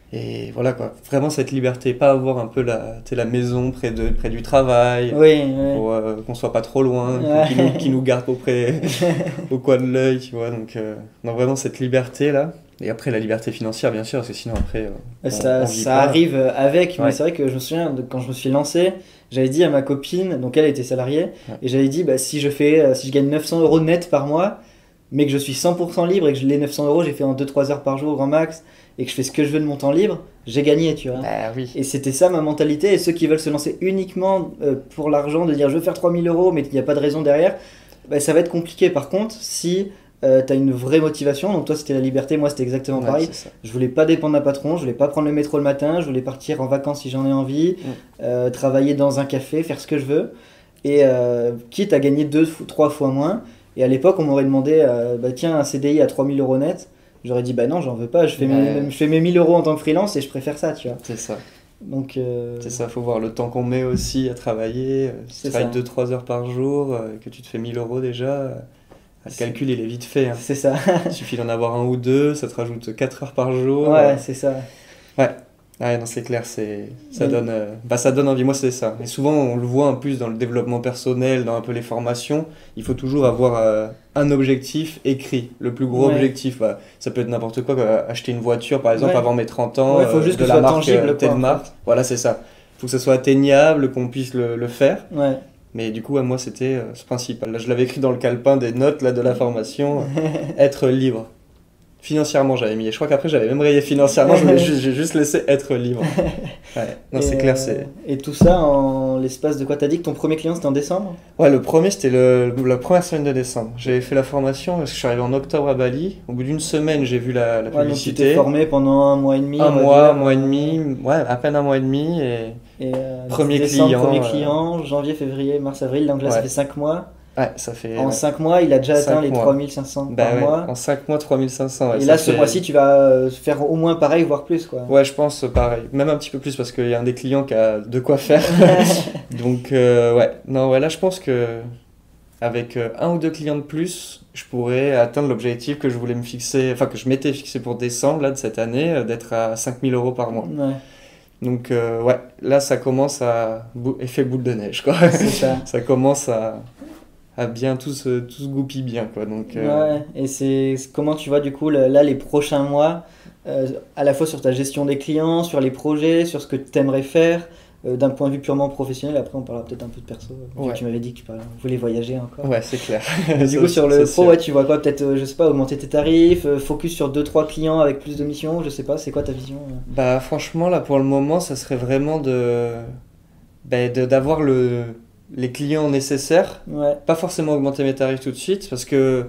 Speaker 1: Et voilà, quoi. Vraiment cette liberté, pas avoir un peu la, tu sais, la maison près, de, près du travail,
Speaker 2: Oui, oui.
Speaker 1: pour euh, qu'on soit pas trop loin,
Speaker 2: Ouais.
Speaker 1: qui, nous, qui nous garde auprès, au coin de l'œil, tu vois. Donc, euh, non, vraiment cette liberté-là. Et après, la liberté financière, bien sûr, parce que sinon, après, euh, on-
Speaker 2: Ça,
Speaker 1: on vit
Speaker 2: ça
Speaker 1: pas.
Speaker 2: arrive avec, mais
Speaker 1: Ouais.
Speaker 2: c'est vrai que je me souviens de quand je me suis lancé, j'avais dit à ma copine, donc elle était salariée,
Speaker 1: Ouais.
Speaker 2: et j'avais dit bah, si je fais, euh, si je gagne neuf cents euros net par mois, mais que je suis cent pour cent libre et que je- les neuf cents euros j'ai fait en deux trois heures par jour au grand max, et que je fais ce que je veux de mon temps libre, j'ai gagné, tu vois.
Speaker 1: Bah oui.
Speaker 2: Et c'était ça ma mentalité, et ceux qui veulent se lancer uniquement euh, pour l'argent, de dire je veux faire trois mille euros, mais qu'il n'y a pas de raison derrière, bah, ça va être compliqué. Par contre, si euh, tu as une vraie motivation. Donc toi, c'était la liberté, moi, c'était exactement
Speaker 1: Ouais,
Speaker 2: pareil.
Speaker 1: c'est ça.
Speaker 2: Je voulais pas dépendre d'un patron, je voulais pas prendre le métro le matin, je voulais partir en vacances si j'en ai envie,
Speaker 1: Mm.
Speaker 2: euh, travailler dans un café, faire ce que je veux. Et euh, quitte à gagner deux, fo- trois fois moins. Et à l'époque, on m'aurait demandé, euh, bah, tiens, un C D I à trois mille euros net. J'aurais dit, bah non, j'en veux pas, je fais,
Speaker 1: Ouais.
Speaker 2: mes, je fais mes mille euros en tant que freelance et je préfère ça, tu vois.
Speaker 1: C'est ça.
Speaker 2: Donc, euh,
Speaker 1: C'est ça, faut voir le temps qu'on met aussi à travailler. Euh, Si
Speaker 2: C'est
Speaker 1: tu travailles
Speaker 2: ça.
Speaker 1: deux trois heures par jour, euh, que tu te fais mille euros déjà, euh, le
Speaker 2: C'est-
Speaker 1: calcul il est vite fait. Hein.
Speaker 2: c'est ça.
Speaker 1: Il suffit d'en avoir un ou deux, ça te rajoute quatre heures par jour.
Speaker 2: Ouais,
Speaker 1: euh,
Speaker 2: c'est ça.
Speaker 1: Ouais, ouais, non, c'est clair, c'est, ça
Speaker 2: Mais-
Speaker 1: donne, euh, bah, ça donne envie. Moi, c'est ça. Et souvent, on le voit en plus dans le développement personnel, dans un peu les formations, il faut toujours avoir euh, un objectif écrit, le plus gros
Speaker 2: Ouais.
Speaker 1: objectif. Bah, ça peut être n'importe quoi, quoi, acheter une voiture, par exemple,
Speaker 2: Ouais.
Speaker 1: avant mes trente ans,
Speaker 2: Ouais, faut
Speaker 1: euh,
Speaker 2: juste
Speaker 1: de
Speaker 2: que
Speaker 1: la
Speaker 2: ce soit
Speaker 1: marque,
Speaker 2: tangible,
Speaker 1: euh, telle
Speaker 2: quoi, en
Speaker 1: marque.
Speaker 2: fait.
Speaker 1: Voilà, c'est ça. Il faut que ce soit atteignable, qu'on puisse le, le faire.
Speaker 2: Ouais.
Speaker 1: Mais du coup, à moi, c'était euh, ce principal. Là, je l'avais écrit dans le calepin des notes là, de la formation, euh, être libre. Financièrement, j'avais mis. Et je crois qu'après, j'avais même rayé financièrement, je voulais juste, j'ai juste laissé être libre. Ouais. Non,
Speaker 2: Et,
Speaker 1: c'est clair,
Speaker 2: euh,
Speaker 1: c'est...
Speaker 2: Et tout ça en l'espace de quoi? T'as dit que ton premier client c'était en décembre?
Speaker 1: Ouais, le premier, c'était le, la première semaine de décembre. J'avais fait la formation parce que je suis arrivé en octobre à Bali. Au bout d'une semaine, j'ai vu la, la
Speaker 2: Ouais, donc tu t'es
Speaker 1: publicité.
Speaker 2: formé pendant un mois et demi.
Speaker 1: un
Speaker 2: on va
Speaker 1: mois,
Speaker 2: dire.
Speaker 1: un mois et demi, ouais, à peine un mois et demi. Et...
Speaker 2: Et euh,
Speaker 1: Premier
Speaker 2: décembre,
Speaker 1: client,
Speaker 2: premier
Speaker 1: euh,
Speaker 2: client, janvier, février, mars, avril. Donc là, ça
Speaker 1: Ouais.
Speaker 2: fait cinq mois.
Speaker 1: Ouais, ça fait...
Speaker 2: En
Speaker 1: ouais.
Speaker 2: cinq mois, il a déjà
Speaker 1: Cinq
Speaker 2: atteint les
Speaker 1: mois.
Speaker 2: trois mille cinq cents
Speaker 1: Bah
Speaker 2: par
Speaker 1: ouais,
Speaker 2: mois.
Speaker 1: en cinq mois, trois mille cinq cents. Ouais,
Speaker 2: Et
Speaker 1: ça
Speaker 2: là, ce
Speaker 1: fait-
Speaker 2: mois-ci, tu vas euh, faire au moins pareil, voire plus, quoi.
Speaker 1: Ouais, je pense euh, pareil. Même un petit peu plus parce qu'il y a un des clients qui a de quoi faire. Donc, euh, ouais. Non, ouais, là, je pense que avec euh, un ou deux clients de plus, je pourrais atteindre l'objectif que je voulais me fixer, enfin, que je m'étais fixé pour décembre, là, de cette année, euh, d'être à cinq mille euros par mois.
Speaker 2: Ouais,
Speaker 1: Donc, euh, ouais, là, ça commence à... bou- effet boule de neige, quoi.
Speaker 2: c'est ça.
Speaker 1: Ça commence à, à bien tout se, tout se goupille bien, quoi. Donc, euh,
Speaker 2: Ouais, et c'est c'est- comment tu vois du coup le- là les prochains mois, euh, à la fois sur ta gestion des clients, sur les projets, sur ce que tu aimerais faire, euh, d'un point de vue purement professionnel. Après, on parlera peut-être un peu de perso. vu que
Speaker 1: Ouais.
Speaker 2: Tu m'avais dit que tu parlais- voulais voyager encore.
Speaker 1: ouais, c'est clair.
Speaker 2: Mais du
Speaker 1: Ça,
Speaker 2: coup, sur le
Speaker 1: c'est
Speaker 2: pro,
Speaker 1: sûr.
Speaker 2: ouais, tu vois quoi? Peut-être, euh, je sais pas, augmenter tes tarifs, euh, focus sur deux trois clients avec plus de missions, je sais pas, c'est quoi ta vision? euh
Speaker 1: Bah franchement là pour le moment ça serait vraiment de bah, de- d'avoir le les clients nécessaires,
Speaker 2: Ouais,
Speaker 1: pas forcément augmenter mes tarifs tout de suite parce que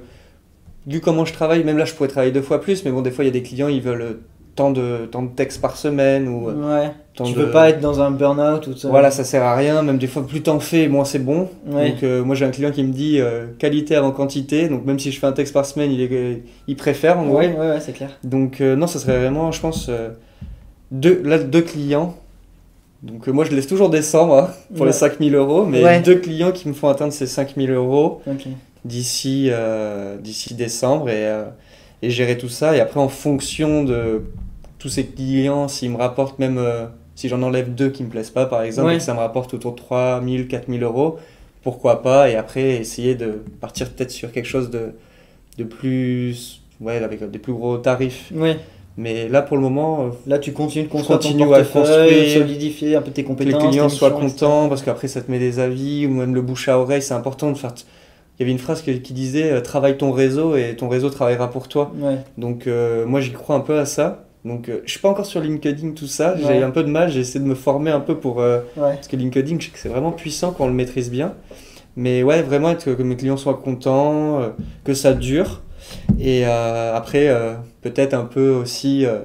Speaker 1: vu comment je travaille, même là je pourrais travailler deux fois plus mais bon des fois il y a des clients ils veulent euh, tant de tant de textes par semaine ou euh,
Speaker 2: ouais.
Speaker 1: tant
Speaker 2: Tu
Speaker 1: de
Speaker 2: veux pas être dans un burn-out ou tout ça.
Speaker 1: voilà ça sert à rien, même des fois plus t'en fais moins c'est bon.
Speaker 2: Ouais.
Speaker 1: Donc euh, moi j'ai un client qui me dit euh, qualité avant quantité, donc même si je fais un texte par semaine il est il préfère en gros.
Speaker 2: Ouais, ouais, ouais, c'est clair.
Speaker 1: Donc euh, non, ça serait vraiment, je pense, euh, deux, là, deux clients. Donc euh, moi, je laisse toujours décembre hein, pour
Speaker 2: Ouais.
Speaker 1: les cinq mille euros, mais
Speaker 2: Ouais.
Speaker 1: deux clients qui me font atteindre ces cinq mille euros
Speaker 2: Ok.
Speaker 1: d'ici euh, d'ici décembre et, euh, et gérer tout ça. Et après, en fonction de tous ces clients, s'ils me rapportent même, euh, si j'en enlève deux qui me plaisent pas, par exemple,
Speaker 2: Ouais.
Speaker 1: et que ça me rapporte autour de trois mille, quatre mille euros, pourquoi pas. Et après, essayer de partir peut-être sur quelque chose de, de plus... Ouais, avec des plus gros tarifs.
Speaker 2: Ouais.
Speaker 1: Mais là, pour le moment, euh,
Speaker 2: Là, tu continues de construire
Speaker 1: continue
Speaker 2: ton
Speaker 1: à le
Speaker 2: portefeuille,
Speaker 1: construire.
Speaker 2: solidifier un peu tes
Speaker 1: que les
Speaker 2: compétences.
Speaker 1: clients
Speaker 2: tes
Speaker 1: soient
Speaker 2: missions, et cetera.
Speaker 1: contents, parce qu'après, ça te met des avis, ou même le bouche à oreille, c'est important de faire... t- Il y avait une phrase qui, qui disait euh, travaille ton réseau et ton réseau travaillera pour toi.
Speaker 2: Ouais.
Speaker 1: Donc, euh, moi, j'y crois un peu à ça. Donc, euh, je suis pas encore sur LinkedIn, tout ça.
Speaker 2: Ouais.
Speaker 1: J'ai un peu de mal, j'ai essayé de me former un peu pour... euh,
Speaker 2: Ouais.
Speaker 1: Parce que LinkedIn, je sais que c'est vraiment puissant quand on le maîtrise bien. Mais ouais, vraiment être que mes clients soient contents, euh, que ça dure. Et euh, après, euh, peut-être un peu aussi, euh,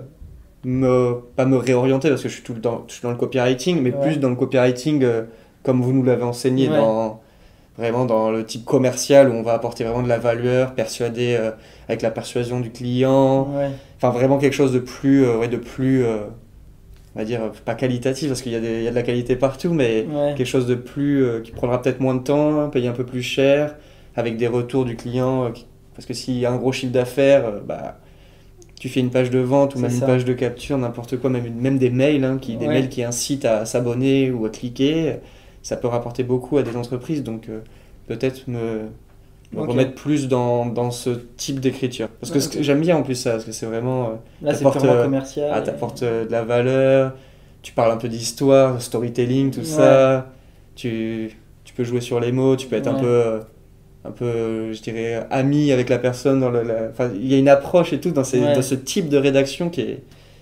Speaker 1: me, pas me réorienter parce que je suis tout le temps je suis dans le copywriting, mais
Speaker 2: Ouais.
Speaker 1: plus dans le copywriting euh, comme vous nous l'avez enseigné,
Speaker 2: Ouais.
Speaker 1: dans, vraiment dans le type commercial où on va apporter vraiment de la valeur, persuader euh, avec la persuasion du client.
Speaker 2: Ouais.
Speaker 1: Enfin, vraiment quelque chose de plus, euh, ouais, de plus euh, on va dire, euh, pas qualitatif parce qu'il y a, des, il y a de la qualité partout, mais
Speaker 2: Ouais.
Speaker 1: quelque chose de plus euh, qui prendra peut-être moins de temps, payer un peu plus cher, avec des retours du client. euh, qui- parce que s'il y a un gros chiffre d'affaires, euh, bah, tu fais une page de vente ou
Speaker 2: C'est
Speaker 1: même
Speaker 2: ça.
Speaker 1: une page de capture, n'importe quoi, même, une- même des mails, hein, qui, des
Speaker 2: Ouais.
Speaker 1: mails qui incitent à s'abonner ou à cliquer, ça peut rapporter beaucoup à des entreprises. Donc euh, peut-être me, me
Speaker 2: Ok.
Speaker 1: remettre plus dans, dans ce type d'écriture. Parce que
Speaker 2: Ouais,
Speaker 1: ce que
Speaker 2: ok.
Speaker 1: j'aime bien en plus ça, parce que c'est vraiment... euh,
Speaker 2: Là, c'est
Speaker 1: t'apportes,
Speaker 2: purement
Speaker 1: euh,
Speaker 2: commercial.
Speaker 1: ah,
Speaker 2: et-
Speaker 1: t'apportes euh, de la valeur, tu parles un peu d'histoire, storytelling, tout
Speaker 2: Ouais.
Speaker 1: ça. Tu, tu peux jouer sur les mots, tu peux être un
Speaker 2: Ouais.
Speaker 1: peu, euh, un peu, euh, je dirais, ami avec la personne. Dans le, la- enfin, il y a une approche et tout dans, ces,
Speaker 2: Ouais.
Speaker 1: dans ce type de rédaction qui est,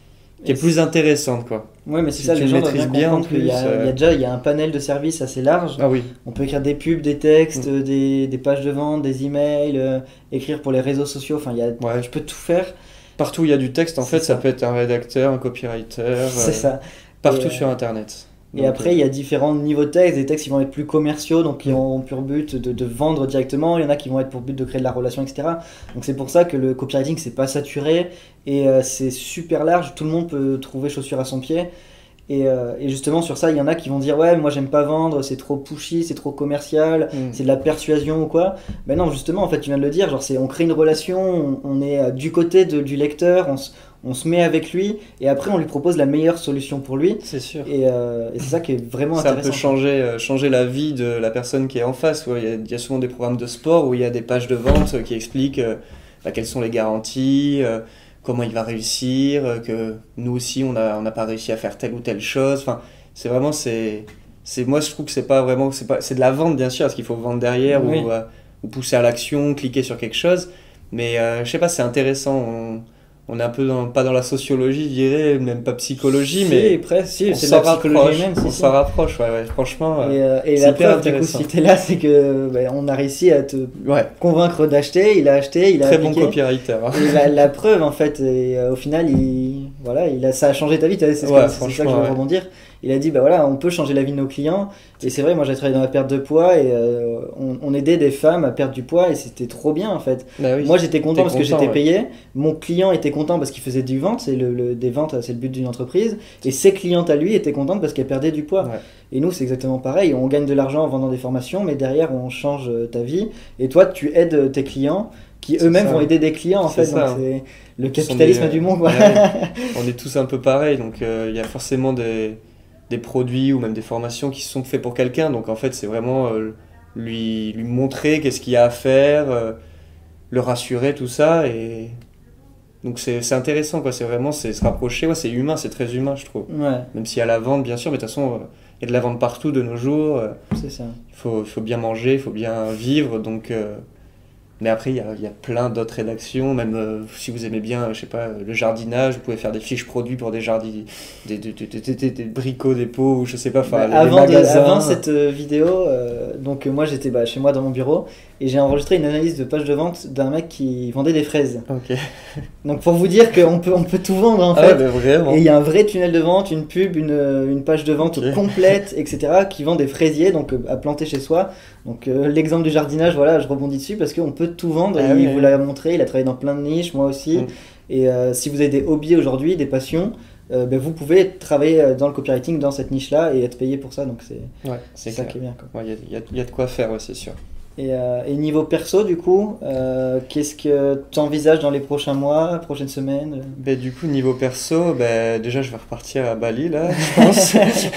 Speaker 1: qui est plus intéressante, quoi.
Speaker 2: Ouais, mais c'est
Speaker 1: Si
Speaker 2: ça,
Speaker 1: tu
Speaker 2: les
Speaker 1: le
Speaker 2: gens doivent bien
Speaker 1: maîtrises bien, en
Speaker 2: comprendre qu'il y, a-
Speaker 1: plus, euh,
Speaker 2: il y a déjà il y a un panel de services assez large.
Speaker 1: Ah oui,
Speaker 2: On peut écrire des pubs, des textes, des, des pages de vente, des emails, euh, écrire pour les réseaux sociaux. Enfin, il y a,
Speaker 1: ouais.
Speaker 2: tu peux tout faire.
Speaker 1: Partout où il y a du texte, en
Speaker 2: C'est
Speaker 1: fait, ça
Speaker 2: ça.
Speaker 1: peut être un rédacteur, un copywriter,
Speaker 2: C'est
Speaker 1: euh,
Speaker 2: ça.
Speaker 1: partout
Speaker 2: Et, euh,
Speaker 1: sur Internet.
Speaker 2: Et
Speaker 1: Donc,
Speaker 2: après, il y a différents niveaux de textes. Des textes qui vont être plus commerciaux, donc qui
Speaker 1: Mm.
Speaker 2: ont pour but de, de vendre directement. Il y en a qui vont être pour but de créer de la relation, et cetera. Donc c'est pour ça que le copywriting, c'est pas saturé et euh, c'est super large. Tout le monde peut trouver chaussure à son pied. Et, euh, et justement, sur ça, il y en a qui vont dire ouais, moi j'aime pas vendre, c'est trop pushy, c'est trop commercial,
Speaker 1: Mm.
Speaker 2: c'est de la persuasion ou quoi. Ben non, justement, en fait, tu viens de le dire. Genre, c'est, on crée une relation, on, on est euh, du côté de- du lecteur, on, s- on se met avec lui et après on lui propose la meilleure solution pour lui.
Speaker 1: c'est sûr.
Speaker 2: Et, euh, et c'est ça qui est vraiment
Speaker 1: Ça
Speaker 2: intéressant.
Speaker 1: peut changer, euh, changer la vie de la personne qui est en face. Ouais. Il y a, il y a souvent des programmes de sport où il y a des pages de vente euh, qui expliquent euh, bah, quelles sont les garanties, euh, comment il va réussir, euh, que nous aussi on a, on n'a pas réussi à faire telle ou telle chose. Enfin, c'est vraiment, c'est, c'est, moi je trouve que c'est pas vraiment, c'est pas, c'est de la vente bien sûr, parce qu'il faut vendre derrière
Speaker 2: Oui.
Speaker 1: ou, euh, ou pousser à l'action, cliquer sur quelque chose. Mais euh, je sais pas, c'est intéressant. On, on est un peu dans, pas dans la sociologie, je dirais, même pas psychologie,
Speaker 2: Si,
Speaker 1: mais
Speaker 2: presque, si,
Speaker 1: on
Speaker 2: c'est de
Speaker 1: s'en
Speaker 2: la psychologie
Speaker 1: rapproche.
Speaker 2: humaine. si,
Speaker 1: On
Speaker 2: si.
Speaker 1: s'en rapproche, ouais, ouais, franchement. euh,
Speaker 2: Et, euh, et
Speaker 1: c'est
Speaker 2: la
Speaker 1: hyper
Speaker 2: preuve, du coup,
Speaker 1: intéressant.
Speaker 2: si t'es là, c'est que ben, on a réussi à te
Speaker 1: Ouais,
Speaker 2: convaincre d'acheter. Il a acheté, il a
Speaker 1: très bon
Speaker 2: appliqué.
Speaker 1: copywriter. hein.
Speaker 2: Et la, la preuve, en fait, et, euh, au final, il, voilà, il a, ça a changé ta vie. t'as- C'est, ce
Speaker 1: Ouais,
Speaker 2: que- c'est ça que je
Speaker 1: franchement,
Speaker 2: veux
Speaker 1: ouais.
Speaker 2: rebondir. Il a dit, bah voilà, on peut changer la vie de nos clients. Et c'est vrai, moi j'ai travaillé dans la perte de poids et euh, on, on aidait des femmes à perdre du poids et c'était trop bien en fait.
Speaker 1: Bah oui.
Speaker 2: Moi j'étais content
Speaker 1: T'es
Speaker 2: parce que
Speaker 1: content,
Speaker 2: j'étais
Speaker 1: ouais.
Speaker 2: payé. Mon client était content parce qu'il faisait du vente. C'est le, le- des ventes, c'est le but d'une entreprise. Et ses clientes à lui étaient contentes parce qu'elles perdaient du poids.
Speaker 1: Ouais.
Speaker 2: Et nous c'est exactement pareil. On gagne de l'argent en vendant des formations, mais derrière on change euh, ta vie. Et toi tu aides tes clients qui
Speaker 1: C'est
Speaker 2: eux-mêmes
Speaker 1: ça.
Speaker 2: vont aider des clients en
Speaker 1: C'est
Speaker 2: fait.
Speaker 1: ça.
Speaker 2: Donc c'est le
Speaker 1: Ce sont
Speaker 2: capitalisme
Speaker 1: des,
Speaker 2: du monde.
Speaker 1: euh,
Speaker 2: Quoi.
Speaker 1: ouais, on est tous un peu pareils, donc euh, il y a forcément des, des produits ou même des formations qui sont faits pour quelqu'un. Donc en fait, c'est vraiment euh, lui, lui montrer qu'est-ce qu'il y a à faire, euh, le rassurer, tout ça. Et donc c'est c'est intéressant, quoi. C'est vraiment c'est se rapprocher. Ouais, c'est humain, c'est très humain, je trouve.
Speaker 2: Ouais,
Speaker 1: Même s'il y a la vente, bien sûr, mais de toute façon, euh, il y a de la vente partout de nos jours. euh,
Speaker 2: c'est ça.
Speaker 1: Il faut, il faut bien manger, il faut bien vivre. Donc, euh, mais après, il y a, il y a plein d'autres rédactions. Même euh, si vous aimez bien, je sais pas, le jardinage, vous pouvez faire des fiches produits pour des jardins, des, des, des, des, des, des bricots, des pots, ou je sais pas, enfin,
Speaker 2: Bah,
Speaker 1: les
Speaker 2: avant, de-
Speaker 1: magasins.
Speaker 2: avant cette euh, vidéo, euh, donc euh, moi j'étais bah, chez moi dans mon bureau et j'ai enregistré une analyse de page de vente d'un mec qui vendait des fraises.
Speaker 1: Ok.
Speaker 2: Donc pour vous dire qu'on peut, on peut tout vendre en
Speaker 1: Ah
Speaker 2: fait.
Speaker 1: ouais, bah, vraiment.
Speaker 2: Et il y a un vrai tunnel de vente, une pub, une, euh, une page de vente
Speaker 1: Ok.
Speaker 2: complète, et cetera qui vend des fraisiers donc euh, à planter chez soi. Donc euh, l'exemple du jardinage, voilà, je rebondis dessus parce qu'on peut tout vendre.
Speaker 1: Ah
Speaker 2: et
Speaker 1: oui,
Speaker 2: il
Speaker 1: oui.
Speaker 2: vous l'a montré, il a travaillé dans plein de niches, moi aussi.
Speaker 1: Mm.
Speaker 2: Et euh, si vous avez des hobbies aujourd'hui, des passions, euh, ben, vous pouvez travailler euh, dans le copywriting dans cette niche-là et être payé pour ça. Donc c'est
Speaker 1: Ouais,
Speaker 2: c'est
Speaker 1: c'est
Speaker 2: ça
Speaker 1: clair.
Speaker 2: qui est bien. Quoi.
Speaker 1: Ouais, Il y, a, il y a- il y a de quoi faire, ouais, c'est sûr.
Speaker 2: Et, euh, et niveau perso, du coup, euh, qu'est-ce que tu envisages dans les prochains mois, prochaines semaines euh
Speaker 1: Ben, du coup, niveau perso, ben, déjà, je vais repartir à Bali, là, je pense.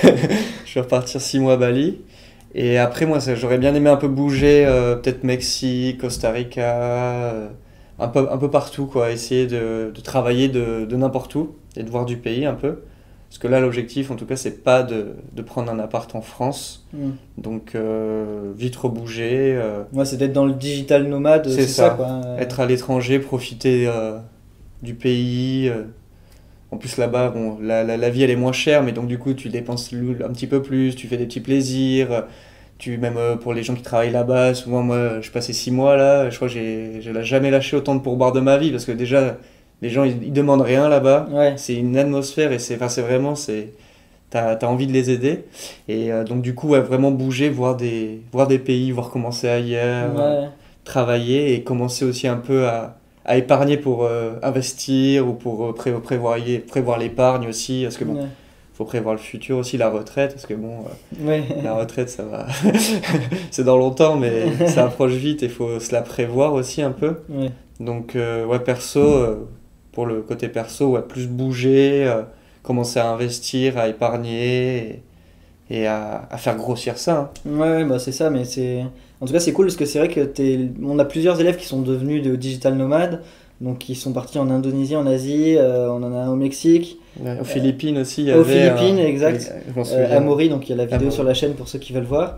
Speaker 1: Je vais repartir six mois à Bali. Et après, moi, ça- j'aurais bien aimé un peu bouger, euh, peut-être Mexique, Costa Rica, euh, un peu, un peu partout, quoi. Essayer de, de travailler de, de n'importe où et de voir du pays un peu. Parce que là, l'objectif, en tout cas, c'est pas de, de prendre un appart en France.
Speaker 2: Hmm.
Speaker 1: Donc, euh, vite rebouger, euh,
Speaker 2: Moi, c'est d'être dans le digital nomade,
Speaker 1: C'est
Speaker 2: c'est ça.
Speaker 1: ça.
Speaker 2: quoi. Euh,
Speaker 1: être à l'étranger, profiter euh, du pays. euh. En plus, là-bas, bon, la, la, la vie, elle est moins chère, mais donc du coup, tu dépenses l- un petit peu plus, tu fais des petits plaisirs. Tu, même euh, pour les gens qui travaillent là-bas, souvent, moi, je passais six mois là, je crois que j'ai, je n'ai jamais lâché autant de pourboire de ma vie, parce que déjà, les gens, ils, ils demandent rien là-bas.
Speaker 2: Ouais.
Speaker 1: C'est une atmosphère, et c'est, enfin, c'est vraiment, c'est, t'as, t'as envie de les aider. Et euh, donc, du coup, ouais, vraiment bouger, voir des, voir des pays, voir comment c'est ailleurs.
Speaker 2: Ouais.
Speaker 1: Travailler et commencer aussi un peu à, à épargner pour euh, investir ou pour euh, pré- prévoir, prévoir l'épargne aussi, parce que bon,
Speaker 2: Ouais.
Speaker 1: faut prévoir le futur aussi, la retraite, parce que bon, euh,
Speaker 2: Ouais.
Speaker 1: la retraite ça va, c'est dans longtemps, mais ça approche vite et faut se la prévoir aussi un peu.
Speaker 2: Ouais.
Speaker 1: Donc euh, ouais, perso, euh, pour le côté perso, ouais, plus bouger, euh, commencer à investir, à épargner et, et à, à faire grossir ça. hein.
Speaker 2: Ouais, bah c'est ça, mais c'est. En tout cas, c'est cool parce que c'est vrai que t'es... on a plusieurs élèves qui sont devenus de digital nomades, donc qui sont partis en Indonésie, en Asie, euh, on en a un au Mexique,
Speaker 1: Ouais, aux Philippines aussi, il y
Speaker 2: aux
Speaker 1: avait
Speaker 2: Philippines,
Speaker 1: un-
Speaker 2: exact.
Speaker 1: je m'en
Speaker 2: euh,
Speaker 1: souviens.
Speaker 2: à Maury, donc il y a la vidéo
Speaker 1: Amaury.
Speaker 2: sur la chaîne pour ceux qui veulent voir.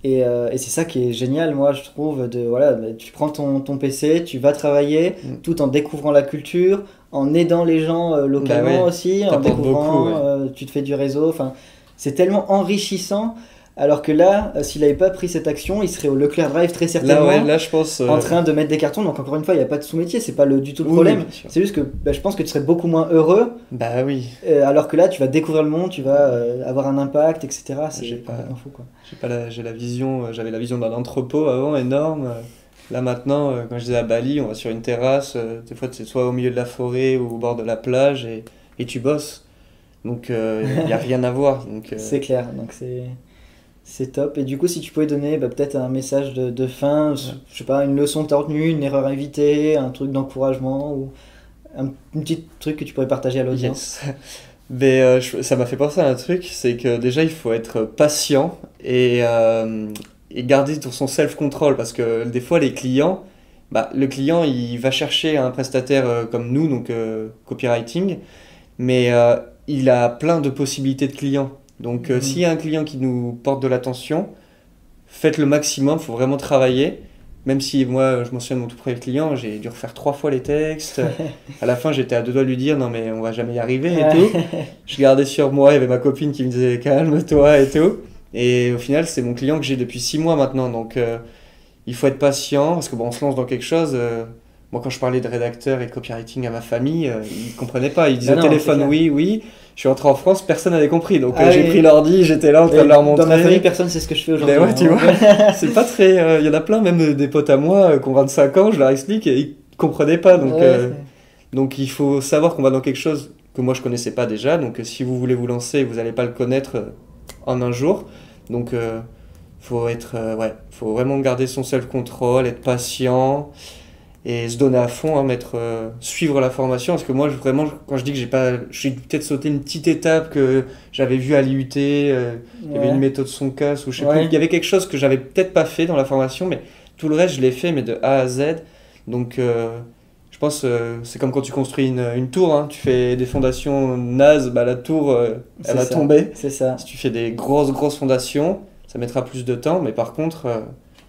Speaker 2: Et, euh, et c'est ça qui est génial, moi, je trouve. De, voilà, tu prends ton, ton P C, tu vas travailler mm. tout en découvrant la culture, en aidant les gens euh, localement bah ouais, aussi, en découvrant, beaucoup, ouais. euh, tu te fais du réseau. Enfin, c'est tellement enrichissant. Alors que là, euh, s'il n'avait pas pris cette action, il serait au Leclerc Drive très certainement.
Speaker 1: Là, ouais, là je pense. Euh...
Speaker 2: En train de mettre des cartons. Donc, encore une fois, il n'y a pas de sous-métier, c'est pas le, du tout le oui, problème. C'est juste que bah, je pense que tu serais beaucoup moins heureux.
Speaker 1: Bah oui.
Speaker 2: Euh, alors que là, tu vas découvrir le monde, tu vas euh, avoir un impact, et cetera. C'est
Speaker 1: j'ai pas,
Speaker 2: complètement fou, quoi.
Speaker 1: J'ai pas la, j'ai la vision, euh, j'avais la vision d'un entrepôt avant énorme. Là maintenant, euh, quand je disais à Bali, on va sur une terrasse. Euh, des fois, c'est soit au milieu de la forêt ou au bord de la plage et, et tu bosses. Donc, il euh, n'y a rien à voir. Donc, euh...
Speaker 2: C'est clair. Donc, c'est. C'est top. Et du coup, si tu pouvais donner bah, peut-être un message de, de fin, ouais. je sais pas, une leçon que tu as retenue, une erreur à éviter, un truc d'encouragement ou un, un petit truc que tu pourrais partager à l'audience.
Speaker 1: Yes. Mais, euh, je, ça m'a fait penser à un truc, c'est que déjà, il faut être patient et, euh, et garder son self-control parce que des fois, les clients, bah, le client, il va chercher un prestataire euh, comme nous, donc euh, copywriting, mais euh, il a plein de possibilités de clients. Donc, euh, mmh. s'il y a un client qui nous porte de l'attention, faites le maximum, il faut vraiment travailler. Même si moi, je mentionne mon tout premier client, j'ai dû refaire trois fois les textes. À la fin, j'étais à deux doigts de lui dire « Non, mais on va jamais y arriver » et tout. Je gardais sur moi, il y avait ma copine qui me disait « Calme-toi » et tout. Et au final, c'est mon client que j'ai depuis six mois maintenant. Donc, euh, il faut être patient parce que bon, on se lance dans quelque chose. Euh, moi, quand je parlais de rédacteur et de copywriting à ma famille, euh, ils ne comprenaient pas. Ils disaient ah non, au téléphone « Oui, oui ». Je suis rentré en France, personne n'avait compris. Donc ah euh, j'ai oui. pris l'ordi, j'étais là en train et de leur montrer.
Speaker 2: Dans ma famille, personne ne sait ce que je fais aujourd'hui.
Speaker 1: Mais ouais, hein. Tu vois, c'est pas très. Il euh, y en a plein, même des potes à moi euh, qui ont vingt-cinq ans, je leur explique et ils comprenaient pas. Donc, ouais, euh, donc il faut savoir qu'on va dans quelque chose que moi je connaissais pas déjà. Donc euh, si vous voulez vous lancer, vous n'allez pas le connaître euh, en un jour. Donc euh, faut être, euh, ouais, faut vraiment garder son self-control, être patient. Et se donner à fond, hein, mettre, euh, suivre la formation, parce que moi, je, vraiment, quand je dis que j'ai pas, je suis peut-être sauté une petite étape que j'avais vue à l'I U T, euh, ouais. Il y avait une méthode Soncas, ou je sais ouais. plus, il y avait quelque chose que j'avais peut-être pas fait dans la formation, mais tout le reste, je l'ai fait, mais de A à Z. Donc, euh, je pense, euh, c'est comme quand tu construis une, une tour, hein, tu fais des fondations nazes, bah, la tour, euh, elle va tomber.
Speaker 2: C'est ça.
Speaker 1: Si tu fais des grosses, grosses fondations, ça mettra plus de temps, mais par contre, euh,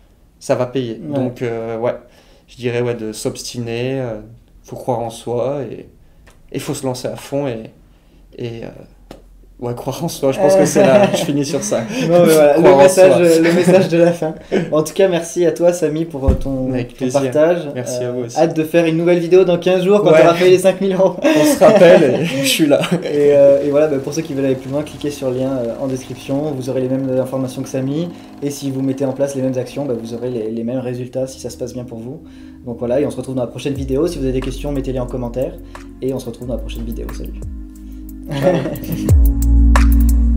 Speaker 1: ça va payer. Ouais. Donc, euh, ouais. Je dirais ouais, de s'obstiner, il euh, faut croire en soi et il faut se lancer à fond et, et euh, ouais, croire en soi. Je pense euh... que c'est là, je finis sur ça.
Speaker 2: Non, mais voilà, le, message, le message de la fin. Bon, en tout cas, merci à toi, Samy, pour ton, ton partage.
Speaker 1: Merci euh, à vous aussi.
Speaker 2: Hâte de faire une nouvelle vidéo dans quinze jours quand
Speaker 1: ouais.
Speaker 2: tu auras fait les cinq mille euros.
Speaker 1: On se rappelle et je suis là.
Speaker 2: Et, euh, et voilà, bah, pour ceux qui veulent aller plus loin, cliquez sur le lien euh, en description. Vous aurez les mêmes informations que Samy. Et si vous mettez en place les mêmes actions, bah, vous aurez les, les mêmes résultats si ça se passe bien pour vous. Donc voilà, et on se retrouve dans la prochaine vidéo. Si vous avez des questions, mettez-les en commentaire. Et on se retrouve dans la prochaine vidéo. Salut.